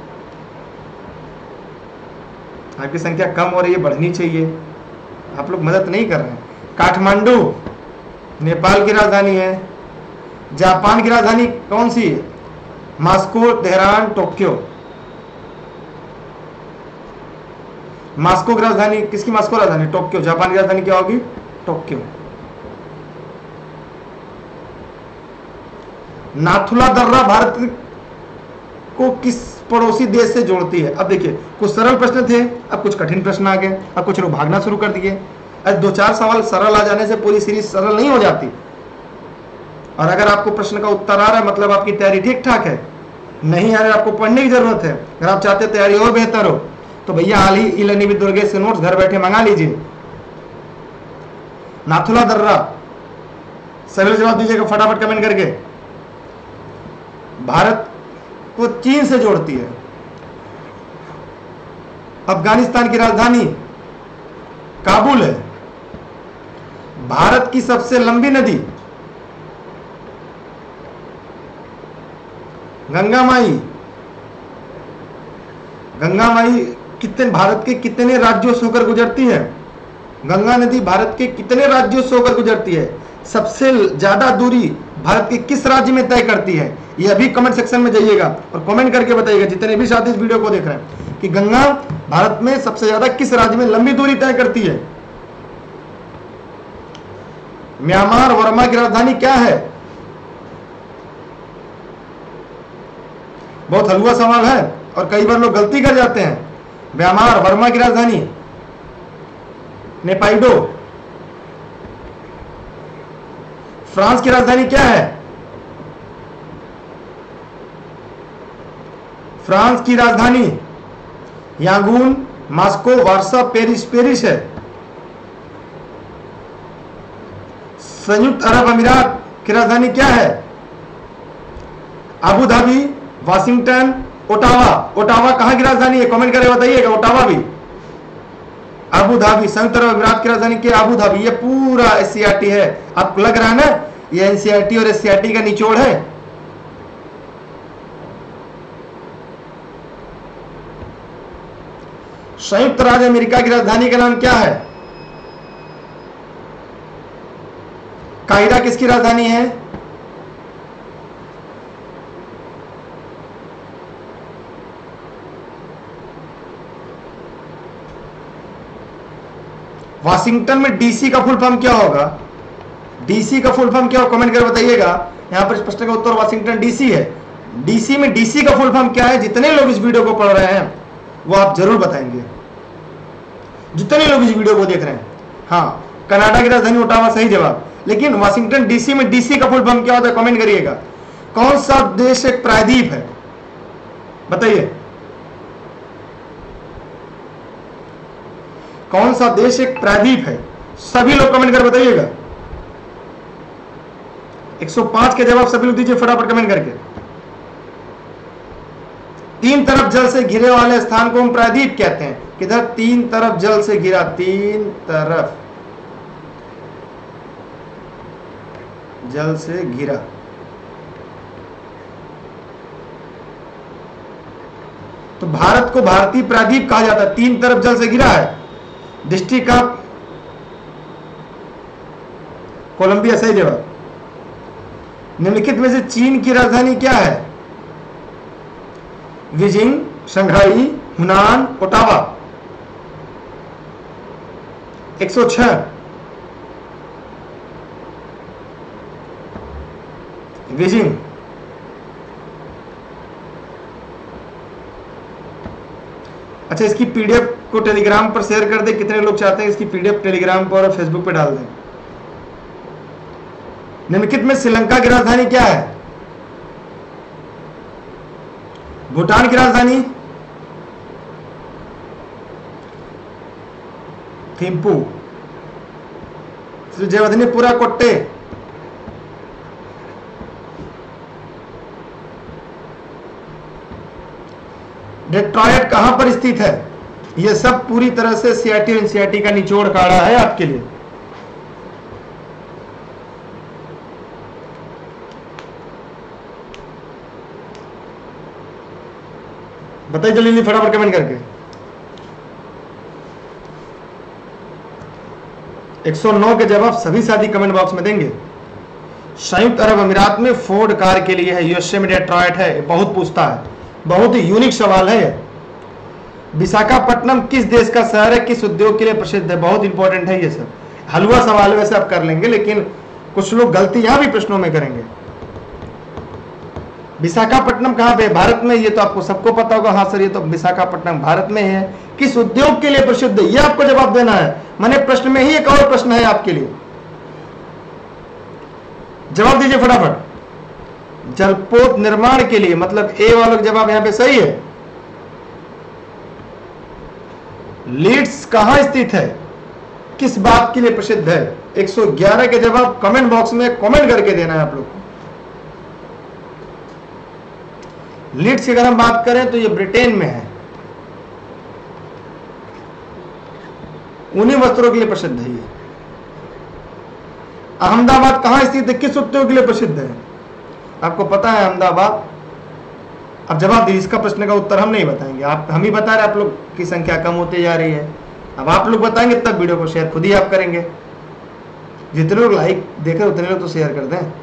आपकी संख्या कम हो रही है, बढ़नी चाहिए, आप लोग मदद नहीं कर रहे हैं। काठमांडू नेपाल की राजधानी है। जापान की राजधानी कौन सी है? Moscow, Tehran, Tokyo. मॉस्को की राजधानी किसकी? मॉस्को राजधानी, टोक्यो। जापान की राजधानी क्या होगी? टोक्यो। नाथुला दर्रा भारत को किस पड़ोसी देश से जोड़ती है? अब देखिए, कुछ सरल प्रश्न थे, अब कुछ कठिन प्रश्न आ गए, अब कुछ लोग भागना शुरू कर दिए। अब दो चार सवाल सरल आ जाने से पूरी सीरीज सरल नहीं हो जाती। और अगर आपको प्रश्न का उत्तर आ रहा है मतलब आपकी तैयारी ठीक ठाक है, नहीं आ रहा आपको पढ़ने की जरूरत है। अगर आप चाहते हैं तैयारी और बेहतर हो तो भैया हाल ही ई लर्निंग विद दुर्गेश से नोट्स घर बैठे मंगा लीजिए। नाथुला दर्रा, सभी जवाब दीजिएगा फटाफट कमेंट करके। भारत को चीन से जोड़ती है। अफगानिस्तान की राजधानी काबुल है। भारत की सबसे लंबी नदी गंगा माई। गंगा माई कितने भारत के कितने राज्यों से होकर गुजरती है? गंगा नदी भारत के कितने राज्यों से होकर गुजरती है? सबसे ज्यादा दूरी भारत के किस राज्य में तय करती है? ये अभी कमेंट सेक्शन में जाइएगा और कमेंट करके बताइएगा जितने भी साथी इस वीडियो को देख रहे हैं कि गंगा भारत में सबसे ज्यादा किस राज्य में लंबी दूरी तय करती है? म्यांमार वर्मा की राजधानी क्या है? बहुत हलवा सवाल है और कई बार लोग गलती कर जाते हैं। म्यांमार वर्मा की राजधानी नेपाइडो। फ्रांस की राजधानी क्या है? फ्रांस की राजधानी Yangon, Moscow, Warsaw, Paris Paris है। संयुक्त अरब अमीरात की राजधानी क्या है? Abu Dhabi, Washington, Ottawa. Ottawa कहां की राजधानी है? कमेंट करके बताइएगा। ओटावा भी अबू धाबी संयुक्त अरब अमीरात की राजधानी क्या? Abu Dhabi. ये पूरा एससीईआरटी है। आपको लग रहा है ना ये एनसीईआरटी और एससीईआरटी का निचोड़ है। संयुक्त राज्य अमेरिका की राजधानी का नाम क्या है? कायरा किसकी राजधानी है? वाशिंगटन में डीसी का फुल फॉर्म क्या होगा? डीसी का फुल फॉर्म क्या होगा? कमेंट कर बताइएगा। यहां पर इस प्रश्न का उत्तर वाशिंगटन डीसी है। डीसी में डीसी का फुल फॉर्म क्या है? जितने लोग इस वीडियो को पढ़ रहे हैं वो आप जरूर बताएंगे, जितने लोग इस वीडियो को देख रहे हैं। हाँ, कनाडा की राजधानी ओटावा सही जवाब, लेकिन वाशिंगटन डीसी में डीसी का फुल फॉर्म क्या होता है? कमेंट करिएगा। कौन सा देश एक प्रायद्वीप है? बताइए कौन सा देश एक प्रायद्वीप है? सभी लोग कमेंट कर बताइएगा। एक सौ पाँच के जवाब सभी लोग दीजिए फटाफट कमेंट करके। तीन तरफ जल से घिरे वाले स्थान को हम प्रायद्वीप कहते हैं। किधर? तीन तरफ जल से घिरा, तीन तरफ जल से घिरा। तो भारत को भारतीय प्रायद्वीप कहा जाता है, तीन तरफ जल से घिरा है। डिस्ट्रिक्ट ऑफ कोलंबिया सही जवाब। निम्नलिखित में से चीन की राजधानी क्या है? Beijing, Shanghai, Hunan, Ottawa. एक सौ छह बीजिंग। अच्छा, इसकी पीडीएफ को टेलीग्राम पर शेयर कर दे। कितने लोग चाहते हैं इसकी पीडीएफ टेलीग्राम पर और फेसबुक पर डाल दें। निम्नलिखित में श्रीलंका की राजधानी क्या है? भूटान की राजधानी थिम्पू। जयवधनीपुरा कोट्टे। डेट्रॉयट कहां पर स्थित है? यह सब पूरी तरह से सीआरटी और एनसीईआरटी का निचोड़ काढ़ा है आपके लिए। बताइए जल्दी जल्दी फटाफट कमेंट करके। एक सौ नौ के जवाब सभी साथी कमेंट बॉक्स में देंगे। संयुक्त अरब अमीरात में फोर्ड कार के लिए है, यूएसए में डेट्रॉयट है। बहुत पूछता है, बहुत ही यूनिक सवाल है। विशाखापट्टनम किस देश का शहर है, किस उद्योग के लिए प्रसिद्ध है? बहुत इंपॉर्टेंट है ये सब। हलवा सवाल वैसे आप कर लेंगे, लेकिन कुछ लोग गलती यहां भी प्रश्नों में करेंगे। विशाखापट्टनम कहां पे? भारत में। ये तो आपको सबको पता होगा। हाँ सर, ये तो विशाखापट्टनम भारत में है। किस उद्योग के लिए प्रसिद्ध है? ये आपको जवाब देना है। मैंने प्रश्न में ही एक और प्रश्न है आपके लिए, जवाब दीजिए फटाफट। जलपोत निर्माण के लिए, मतलब ए वाला जवाब यहां पे सही है। लीड्स कहां स्थित है? किस बात के लिए प्रसिद्ध है? एक सौ ग्यारह के जवाब कमेंट बॉक्स में कमेंट करके देना है आप लोग को। लीड्स की अगर हम बात करें तो ये ब्रिटेन में है। ऊनी वस्त्रों के लिए प्रसिद्ध है ये। अहमदाबाद कहाँ स्थित है, किस उद्योग के लिए प्रसिद्ध है? आपको पता है अहमदाबाद? अब जवाब दीजिए, इसका प्रश्न का उत्तर हम नहीं बताएंगे, आप हम ही बता रहे, आप लोग की संख्या कम होती जा रही है। अब आप लोग बताएंगे तब वीडियो को शेयर खुद ही आप करेंगे। जितने लोग लाइक देखे उतने लोग तो शेयर कर दें।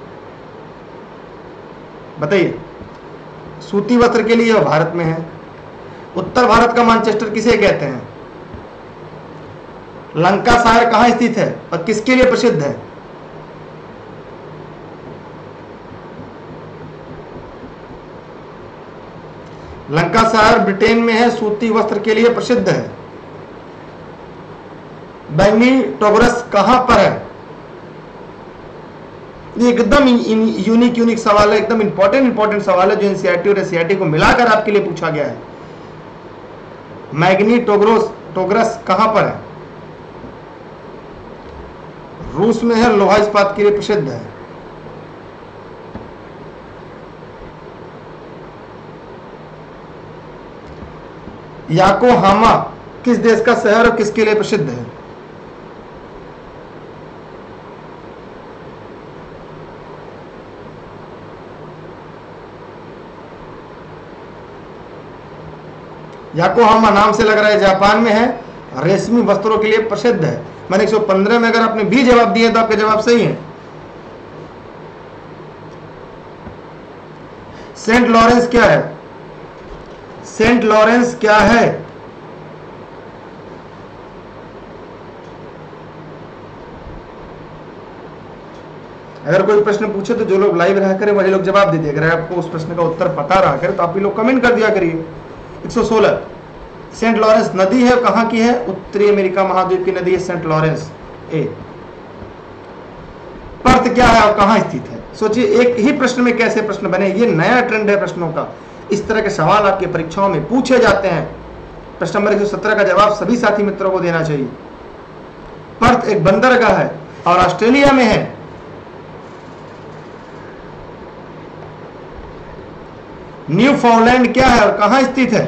बताइए, सूती वस्त्र के लिए भारत में है। उत्तर भारत का मैनचेस्टर किसे कहते हैं? लंकासायर कहाँ स्थित है और किसके लिए प्रसिद्ध है? लंकासायर ब्रिटेन में है, सूती वस्त्र के लिए प्रसिद्ध है। बैंगी टोगरस कहां पर है? ये एकदम यूनिक यूनिक सवाल है, एकदम इंपॉर्टेंट इंपॉर्टेंट सवाल है जो एनसीईआरटी और एससीईआरटी को मिलाकर आपके लिए पूछा गया है। मैग्नी टोगरोस टोगरस कहां पर है? रूस में है, लोहा इस्पात के लिए प्रसिद्ध है। याकोहामा किस देश का शहर और किसके लिए प्रसिद्ध है? याकोहामा नाम से लग रहा है जापान में है, रेशमी वस्त्रों के लिए प्रसिद्ध है। मैंने एक सौ पंद्रह में अगर आपने बी जवाब दिए तो आपके जवाब सही है। सेंट लॉरेंस क्या है? सेंट लॉरेंस क्या है? अगर कोई प्रश्न पूछे तो जो लोग लाइव रहा करें वही लोग जवाब दे दिया। अगर आपको उस प्रश्न का उत्तर पता रहा करे तो आप भी लोग कमेंट कर दिया करिए। एक सौ सोलह, सेंट लॉरेंस नदी है, कहां की है? उत्तरी अमेरिका महाद्वीप की नदी है सेंट लॉरेंस। ए पर्थ क्या है और कहां स्थित है? सोचिए, एक ही प्रश्न में कैसे प्रश्न बने। ये नया ट्रेंड है प्रश्नों का, इस तरह के सवाल आपकी परीक्षाओं में पूछे जाते हैं। प्रश्न नंबर एक सौ सत्रह का जवाब सभी साथी मित्रों को देना चाहिए। पर्थ एक बंदरगाह है और ऑस्ट्रेलिया में है। न्यूफाउंडलैंड क्या है और कहां स्थित है?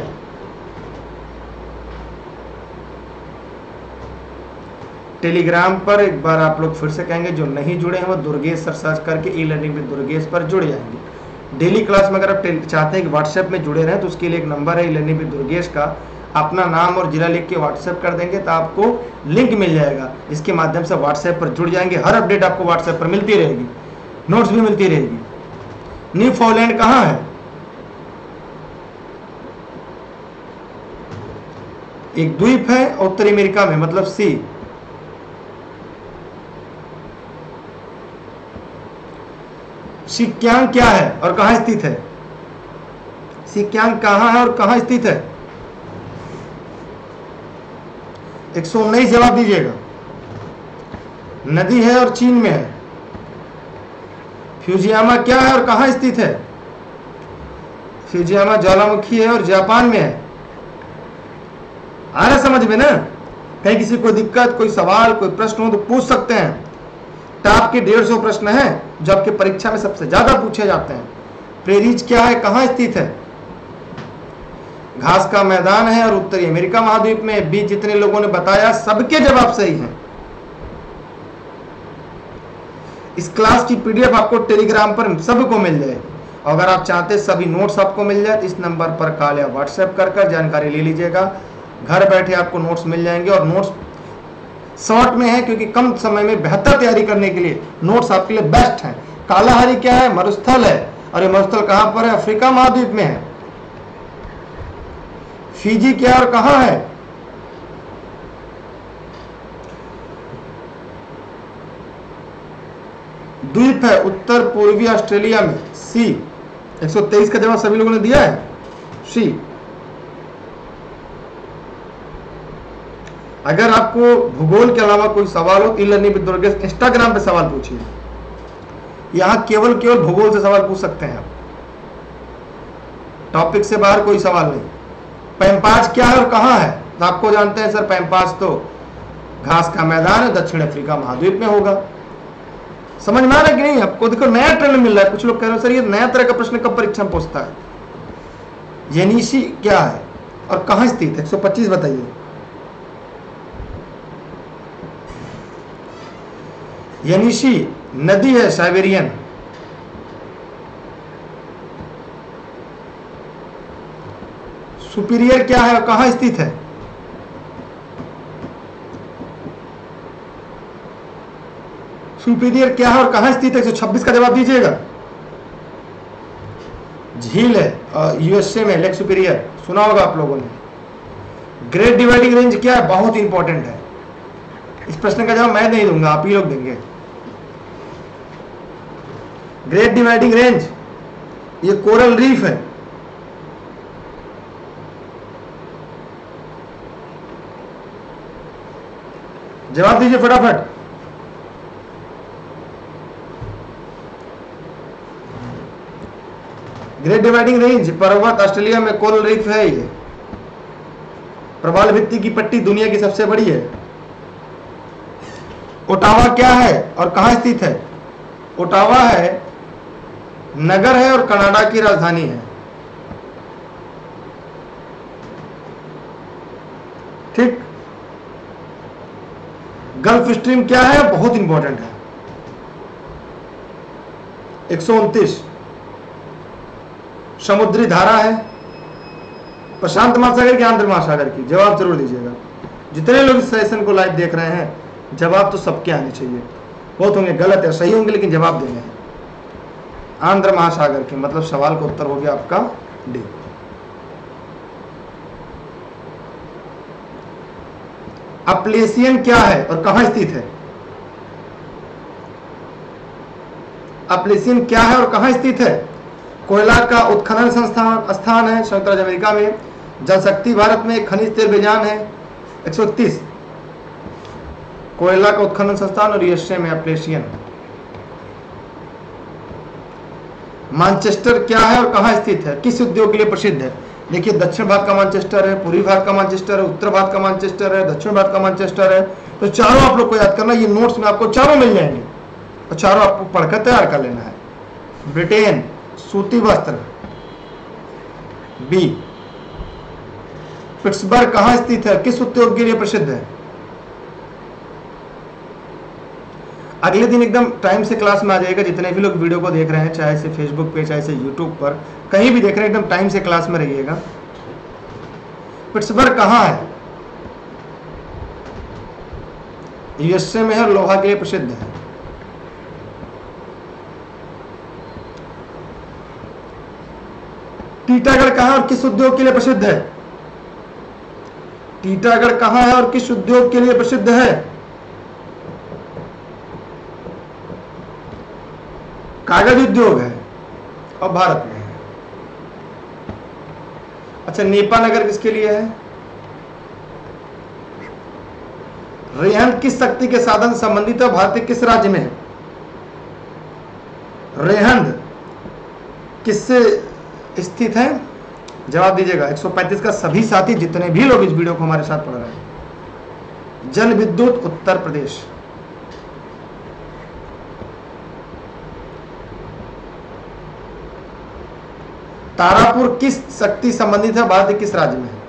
टेलीग्राम पर एक बार आप लोग फिर से कहेंगे, जो नहीं जुड़े हैं वो दुर्गेश सर सर्च करके ई लर्निंग विद दुर्गेश पर जुड़ जाएंगे। डेली क्लास में अगर आप चाहते हैं कि व्हाट्सएप में जुड़े रहें तो उसके लिए एक नंबर है ई लर्निंग विद दुर्गेश का। अपना नाम और जिला लिख के व्हाट्सएप कर देंगे तो आपको लिंक मिल जाएगा, जिसके माध्यम से व्हाट्सएप पर जुड़ जाएंगे। हर अपडेट आपको व्हाट्सएप पर मिलती रहेगी, नोट्स भी मिलती रहेगी। न्यूफाउंडलैंड कहाँ है? एक द्वीप है उत्तरी अमेरिका में, मतलब सी। सिक्यांग क्या है और कहां स्थित है? सिक्यांग कहां है और कहां स्थित है? एक सौ उन्नीस जवाब दीजिएगा। नदी है और चीन में है। फ्यूजियामा क्या है और कहां स्थित है? फ्यूजियामा ज्वालामुखी है और जापान में है। आ रहा समझ में ना? कहीं किसी को दिक्कत, कोई सवाल, कोई प्रश्न हो तो पूछ सकते हैं। टॉप के डेढ़ सौ प्रश्न हैं जो आपके परीक्षा में सबसे ज्यादा पूछे जाते हैं। प्रेरीज क्या है, कहां स्थित है? घास का मैदान है और उत्तरी अमेरिका महाद्वीप में। भी जितने लोगों ने बताया सबके जवाब सही हैं। इस क्लास की पीडीएफ आपको टेलीग्राम पर सबको मिल जाएगी। अगर आप चाहते हैं सभी नोट्स आपको मिल जाए तो इस नंबर पर कॉल या व्हाट्सएप कर कर जानकारी ले लीजिएगा। घर बैठे आपको नोट्स मिल जाएंगे और नोट्स शॉर्ट में है क्योंकि कम समय में बेहतर तैयारी करने के लिए नोट्स आपके लिए बेस्ट हैं। कालाहारी क्या है? मरुस्थल है और ये मरुस्थल कहां पर है? अफ्रीका महाद्वीप में है। फिजी क्या और कहां है? द्वीप है उत्तर पूर्वी ऑस्ट्रेलिया में, सी। एक सौ तेईस का जवाब सभी लोगों ने दिया है, सी। अगर आपको भूगोल के अलावा कोई सवाल हो तो e learning with Durgesh Instagram पे सवाल पूछिए। यहां केवल केवल भूगोल से सवाल पूछ सकते हैं आप, टॉपिक से बाहर कोई सवाल नहीं। पैम्पाज क्या है और कहां है? तो आपको जानते हैं सर, पैम्पाज तो घास का मैदान है, दक्षिण अफ्रीका महाद्वीप में होगा। समझ में आ रहा है कि नहीं? आपको देखो नया ट्रेंड मिल रहा है। कुछ लोग कह रहे हैं सर ये नया तरह का प्रश्न कब परीक्षा में पूछता है। येनिशी क्या है और कहां स्थित है? एक सौ पच्चीस बताइए। येनिशी नदी है साइबेरियन। सुपीरियर क्या है और कहां स्थित है? सुपीरियर क्या है और कहां स्थित है? एक सौ छब्बीस का जवाब दीजिएगा। झील है और यूएसए में लेक सुपीरियर, सुना होगा आप लोगों ने। ग्रेट डिवाइडिंग रेंज क्या है? बहुत इंपॉर्टेंट है। इस प्रश्न का जवाब मैं नहीं दूंगा, आप ही लोग देंगे। ग्रेट डिवाइडिंग रेंज ये कोरल रीफ है। जवाब दीजिए फटाफट। ग्रेट डिवाइडिंग रेंज पर्वत ऑस्ट्रेलिया में कोरल रीफ है। ये प्रवाल भित्ति की पट्टी दुनिया की सबसे बड़ी है। ओटावा क्या है और कहां स्थित है? ओटावा है नगर है और कनाडा की राजधानी है। ठीक। गल्फ स्ट्रीम क्या है? बहुत इंपॉर्टेंट है। एक सौ उनतीस समुद्री धारा है। प्रशांत महासागर की आंध्र महासागर की? जवाब जरूर दीजिएगा। जितने लोग इस सेशन को लाइव देख रहे हैं, जवाब तो सबके आने चाहिए। बहुत होंगे गलत है, सही होंगे, लेकिन जवाब देने हैं। आंध्र महासागर की, मतलब सवाल का उत्तर हो गया आपका डी। अप्लेशियन क्या है और कहां स्थित है? अप्लेशियन क्या है और कहां स्थित है? कोयला का उत्खनन संस्थान स्थान है संयुक्त राज्य अमेरिका में। जलशक्ति भारत में एक खनिज तेल बेजान है। एक सौ इकतीस कोयला का उत्खनन संस्थान और यूएसए में अप्लेशियन। मैनचेस्टर क्या है और कहां स्थित है? किस उद्योग के लिए प्रसिद्ध है? देखिए, दक्षिण भारत का मैनचेस्टर है, पूर्वी भारत का मैनचेस्टर है, उत्तर भारत का मैनचेस्टर है, दक्षिण भारत का मैनचेस्टर है। तो चारों आप लोग को याद करना, ये नोट्स में आपको चारों मिल जाएंगे और चारों आपको पढ़कर तैयार कर लेना है। ब्रिटेन सूती वस्त्र। बी पिट्सबर्ग कहां स्थित है? किस उद्योग के लिए प्रसिद्ध है? अगले दिन एकदम टाइम से क्लास में आ जाएगा। जितने भी लोग वीडियो को देख रहे हैं, चाहे से फेसबुक पे, चाहे से यूट्यूब पर, कहीं भी देख रहे हैं, एकदम टाइम से क्लास में रहिएगा। पिट्सबर्ग कहां है? यूएसए में है, लोहा के लिए प्रसिद्ध है। टीटागढ़ कहां और किस उद्योग के लिए प्रसिद्ध है? टीटागढ़ कहां है और किस उद्योग के लिए प्रसिद्ध है? कागज उद्योग है और भारत में है। अच्छा, नेपा नगर किसके लिए है? रेहंद किस शक्ति के साधन से संबंधित है? भारत के किस राज्य में है? रेहंद किससे स्थित है? जवाब दीजिएगा। एक सौ पैंतीस का सभी साथी, जितने भी लोग इस वीडियो को हमारे साथ पढ़ रहे हैं। जल विद्युत उत्तर प्रदेश। तारापुर किस शक्ति संबंधित है? भारत के किस राज्य में है?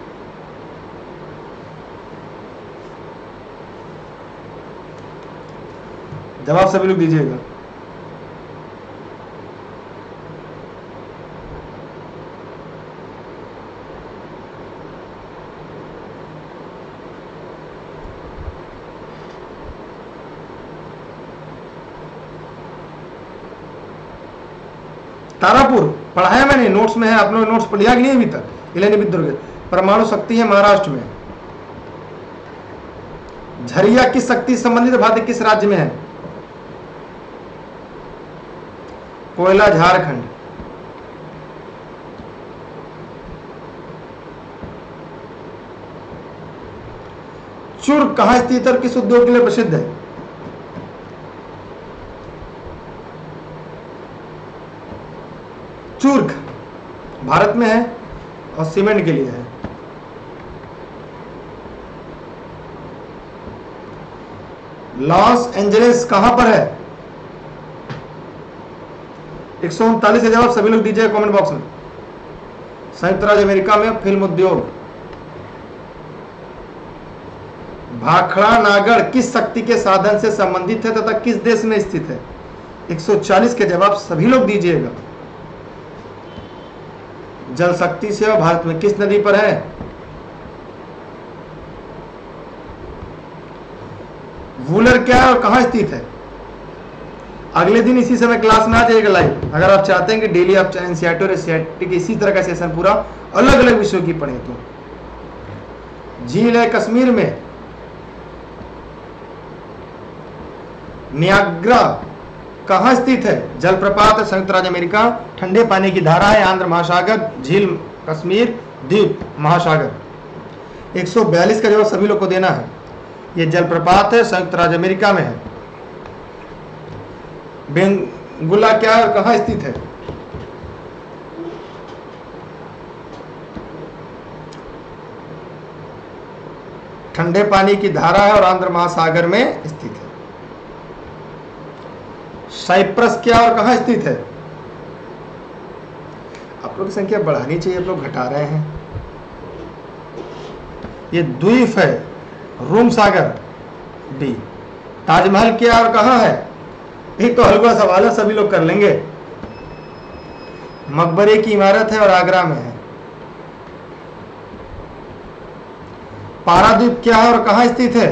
जवाब सभी लोग दीजिएगा। तारापुर पढ़ाया मैंने, नोट्स में है। आप लोग नोट्स पढ़ लिया कि नहीं अभी तक? इलेनी विद्युत परमाणु शक्ति है महाराष्ट्र में। झरिया किस शक्ति से संबंधित है? भारत किस राज्य में है? कोयला झारखंड। चुर्क कहां स्थित और किस उद्योग के लिए प्रसिद्ध है? चुर्क भारत में है और सीमेंट के लिए है। लॉस एंजलिस कहां पर है? एक सौ उनतालीस का जवाब सभी लोग दीजिए कमेंट बॉक्स में। संयुक्त राज्य अमेरिका में फिल्म उद्योग। भाखड़ा नागढ़ किस शक्ति के साधन से संबंधित है तथा किस देश में स्थित है? एक सौ चालीस के जवाब सभी लोग दीजिएगा। जल शक्ति सेवा भारत में किस नदी पर है? वूलर क्या है और कहां स्थित है? अगले दिन इसी समय क्लास में आ जाएगा लाइव। अगर आप चाहते हैं कि डेली आप एनसीईआरटी और एससीईआरटी के इसी तरह का सेशन पूरा अलग अलग विषयों की पढ़े तो झील है कश्मीर में, नियाग्रा कहां स्थित है? जलप्रपात है संयुक्त राज्य अमेरिका, ठंडे पानी की धारा है आंध्र महासागर, झील कश्मीर, द्वीप महासागर। एक सौ बयालीस का जवाब सभी लोग को देना है। ये जलप्रपात है संयुक्त राज्य अमेरिका में है। बेंगुला क्या है और कहां स्थित है? ठंडे पानी की धारा है और आंध्र महासागर में स्थित है। साइप्रस क्या और कहां स्थित है? आप लोग की संख्या बढ़ानी चाहिए, आप लोग घटा रहे हैं। ये द्वीप है, रूम सागर डी। ताजमहल क्या और कहां है? एक तो हल्का सवाल है, सभी लोग कर लेंगे। मकबरे की इमारत है और आगरा में है। पारादीप क्या है और कहां स्थित है?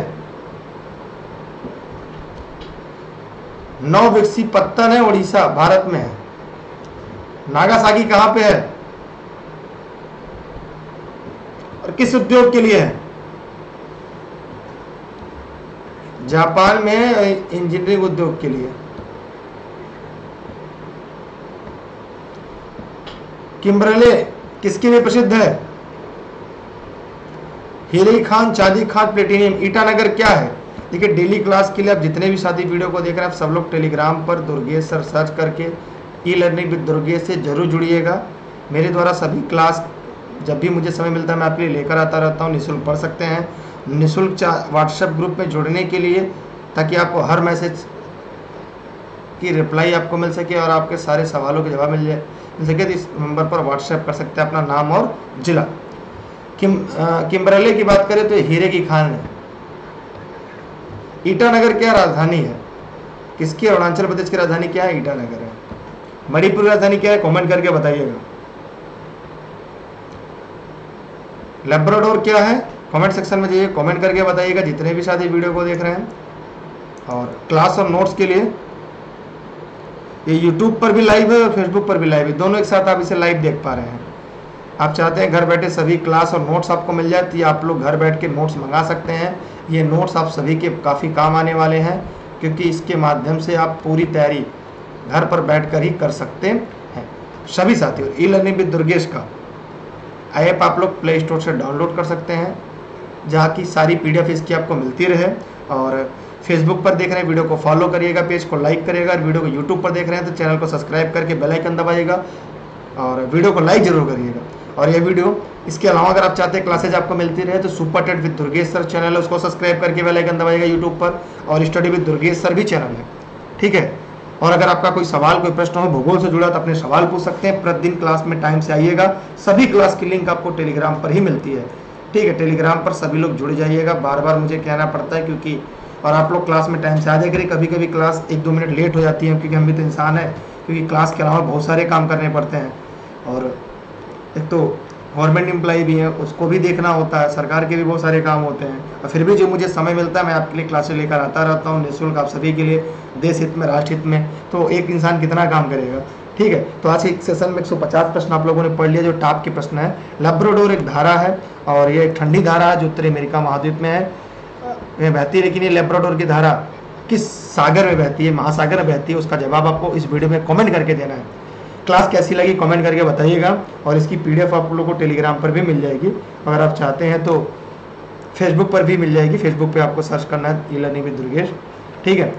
नौ विकसी पत्तन है, उड़ीसा भारत में है। नागासाकी कहां पे है और किस उद्योग के लिए है? जापान में इंजीनियरिंग उद्योग के लिए। किम्बरले किसके लिए प्रसिद्ध है? हीरे खान, चांदी खान, प्लेटिनियम। ईटानगर क्या है? देखिए डेली क्लास के लिए आप जितने भी साथी वीडियो को देख रहे हैं आप सब लोग टेलीग्राम पर दुर्गेश सर सर्च करके ई लर्निंग विद दुर्गेश से जरूर जुड़िएगा। मेरे द्वारा सभी क्लास जब भी मुझे समय मिलता है मैं आपके लिए लेकर आता रहता हूँ। निःशुल्क पढ़ सकते हैं। निःशुल्क व्हाट्सएप ग्रुप में जुड़ने के लिए ताकि आपको हर मैसेज की रिप्लाई आपको मिल सके और आपके सारे सवालों के जवाब मिल जाए मिल सके तो इस नंबर पर व्हाट्सएप कर सकते हैं अपना नाम और जिला। किम किम्बरले की बात करें तो हीरे की खान है। ईटानगर क्या राजधानी है? किसकी? अरुणाचल प्रदेश की राजधानी क्या है? ईटानगर है। मणिपुर की राजधानी क्या है? कमेंट करके बताइएगा। लेब्राडोर क्या है? कमेंट सेक्शन में जाइए, कमेंट करके बताइएगा जितने भी साथी वीडियो को देख रहे हैं। और क्लास और नोट्स के लिए ये यूट्यूब पर भी लाइव है और फेसबुक पर भी लाइव है, दोनों एक साथ आप इसे लाइव देख पा रहे हैं। आप चाहते हैं घर बैठे सभी क्लास और नोट्स आपको मिल जाए तो ये आप लोग घर बैठ के नोट्स मंगा सकते हैं। ये नोट्स आप सभी के काफ़ी काम आने वाले हैं क्योंकि इसके माध्यम से आप पूरी तैयारी घर पर बैठकर ही कर सकते हैं। सभी साथियों ई लर्निंग विद दुर्गेश का ऐप आप लोग प्ले स्टोर से डाउनलोड कर सकते हैं जहाँ की सारी पीडीएफ इसकी आपको मिलती रहे। और फेसबुक पर देख रहे हैं वीडियो को फॉलो करिएगा, पेज को लाइक करिएगा। और वीडियो को यूट्यूब पर देख रहे हैं तो चैनल को सब्सक्राइब करके बेल आइकन दबाइएगा और वीडियो को लाइक जरूर करिएगा। और ये वीडियो इसके अलावा अगर आप चाहते हैं क्लासेज आपको मिलती रहे तो super TET with Durgesh sir channel है, उसको सब्सक्राइब करके बेल आइकन दबाइएगा यूट्यूब पर। और स्टडी विद दुर्गेश सर भी चैनल है, ठीक है। और अगर आपका कोई सवाल कोई प्रश्न हो भूगोल से जुड़ा तो अपने सवाल पूछ सकते हैं। प्रतिदिन क्लास में टाइम से आइएगा। सभी क्लास की लिंक आपको टेलीग्राम पर ही मिलती है, ठीक है। टेलीग्राम पर सभी लोग जुड़ जाइएगा। बार बार मुझे कहना पड़ता है क्योंकि और आप लोग क्लास में टाइम से आ जाएगा। कभी कभी क्लास एक दो मिनट लेट हो जाती है क्योंकि हम भी तो इंसान है, क्योंकि क्लास के अलावा बहुत सारे काम करने पड़ते हैं। और एक तो गवर्नमेंट एम्प्लॉई भी है, उसको भी देखना होता है, सरकार के भी बहुत सारे काम होते हैं। और फिर भी जो मुझे समय मिलता है मैं आपके लिए क्लासेस लेकर आता रहता हूँ निःशुल्क आप सभी के लिए, देश हित में राष्ट्र हित में। तो एक इंसान कितना काम करेगा, ठीक है। तो आज एक सेशन में एक सौ पचास प्रश्न आप लोगों ने पढ़ लिया जो टॉप के प्रश्न है। लेब्राडोर एक धारा है और ये एक ठंडी धारा है जो उत्तरी अमेरिका महाद्वीप में है वह बहती है। लेकिन ये लेब्राडोर की धारा किस सागर में बहती है, महासागर में बहती है, उसका जवाब आपको इस वीडियो में कमेंट करके देना है। क्लास कैसी लगी कमेंट करके बताइएगा। और इसकी पीडीएफ आप लोगों को टेलीग्राम पर भी मिल जाएगी। अगर आप चाहते हैं तो फेसबुक पर भी मिल जाएगी। फेसबुक पे आपको सर्च करना है ई लर्निंग विद दुर्गेश, ठीक है।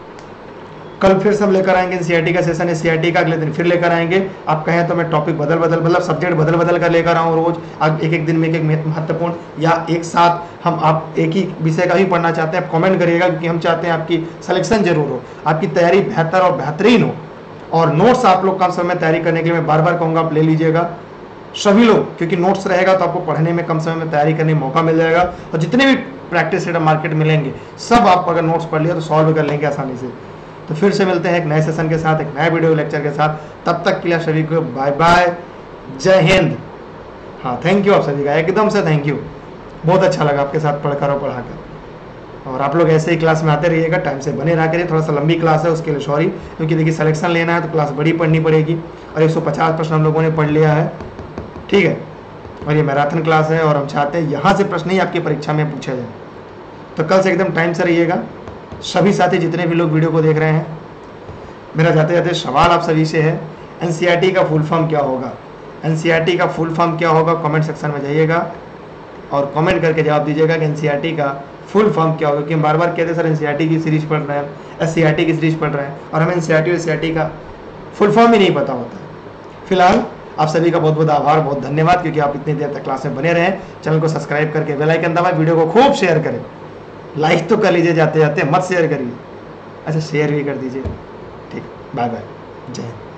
कल फिर सब लेकर आएंगे एनसीईआरटी का सेशन है, सीआरटी का अगले दिन फिर लेकर आएंगे। आप कहें तो मैं टॉपिक बदल बदल मतलब सब्जेक्ट बदल बदल कर लेकर आऊँ रोज, अब एक एक दिन में एक एक महत्वपूर्ण या एक साथ हम आप एक ही विषय का भी पढ़ना चाहते हैं आप कमेंट करिएगा क्योंकि हम चाहते हैं आपकी सिलेक्शन जरूर हो, आपकी तैयारी बेहतर और बेहतरीन हो। और नोट्स आप लोग कम समय में तैयारी करने के लिए मैं बार बार कहूँगा आप ले लीजिएगा सभी लोग, क्योंकि नोट्स रहेगा तो आपको पढ़ने में कम समय में तैयारी करने में मौका मिल जाएगा। और जितने भी प्रैक्टिस सेट मार्केट मिलेंगे, सब आप अगर नोट्स पढ़ लिया तो सॉल्व कर लेंगे आसानी से। तो फिर से मिलते हैं एक नए सेशन के साथ, एक नए वीडियो लेक्चर के साथ। तब तक के लिए सभी को बाय बाय, जय हिंद। हाँ, थैंक यू आप सभी का, एकदम से थैंक यू। बहुत अच्छा लगा आपके साथ पढ़कर और पढ़ाकर। और आप लोग ऐसे ही क्लास में आते रहिएगा, टाइम से बने रहा करिए। थोड़ा सा लंबी क्लास है, उसके लिए सॉरी, क्योंकि देखिए सिलेक्शन लेना है तो क्लास बड़ी पढ़नी पड़ेगी। और एक सौ पचास प्रश्न हम लोगों ने पढ़ लिया है, ठीक है। और ये मैराथन क्लास है और हम चाहते हैं यहाँ से प्रश्न ही आपकी परीक्षा में पूछा जाए। तो कल से एकदम टाइम से रहिएगा। सभी साथी जितने भी लोग वीडियो को देख रहे हैं, मेरा जाते जाते सवाल आप सभी से है, एनसीईआरटी का फुल फॉर्म क्या होगा? एनसीईआरटी का फुल फॉर्म क्या होगा? कमेंट सेक्शन में जाइएगा और कमेंट करके जवाब दीजिएगा कि एनसीईआरटी का फुल फॉर्म क्या होगा। क्योंकि हम बार बार कहते हैं सर एनसीईआरटी की सीरीज पढ़ रहे हैं, एससीईआरटी की सीरीज पढ़ रहे हैं, और हमें एनसीईआरटी और एससीईआरटी का फुल फॉर्म ही नहीं पता होता है। फिलहाल आप सभी का बहुत बहुत आभार, बहुत धन्यवाद, क्योंकि आप इतनी देर तक क्लास में बने रहें। चैनल को सब्सक्राइब करके बेल आइकन दबाएं, वीडियो को खूब शेयर करें, लाइक तो कर लीजिए, जाते जाते मत शेयर करिए, अच्छा शेयर भी कर दीजिए। ठीक, बाय बाय, जय हिंद।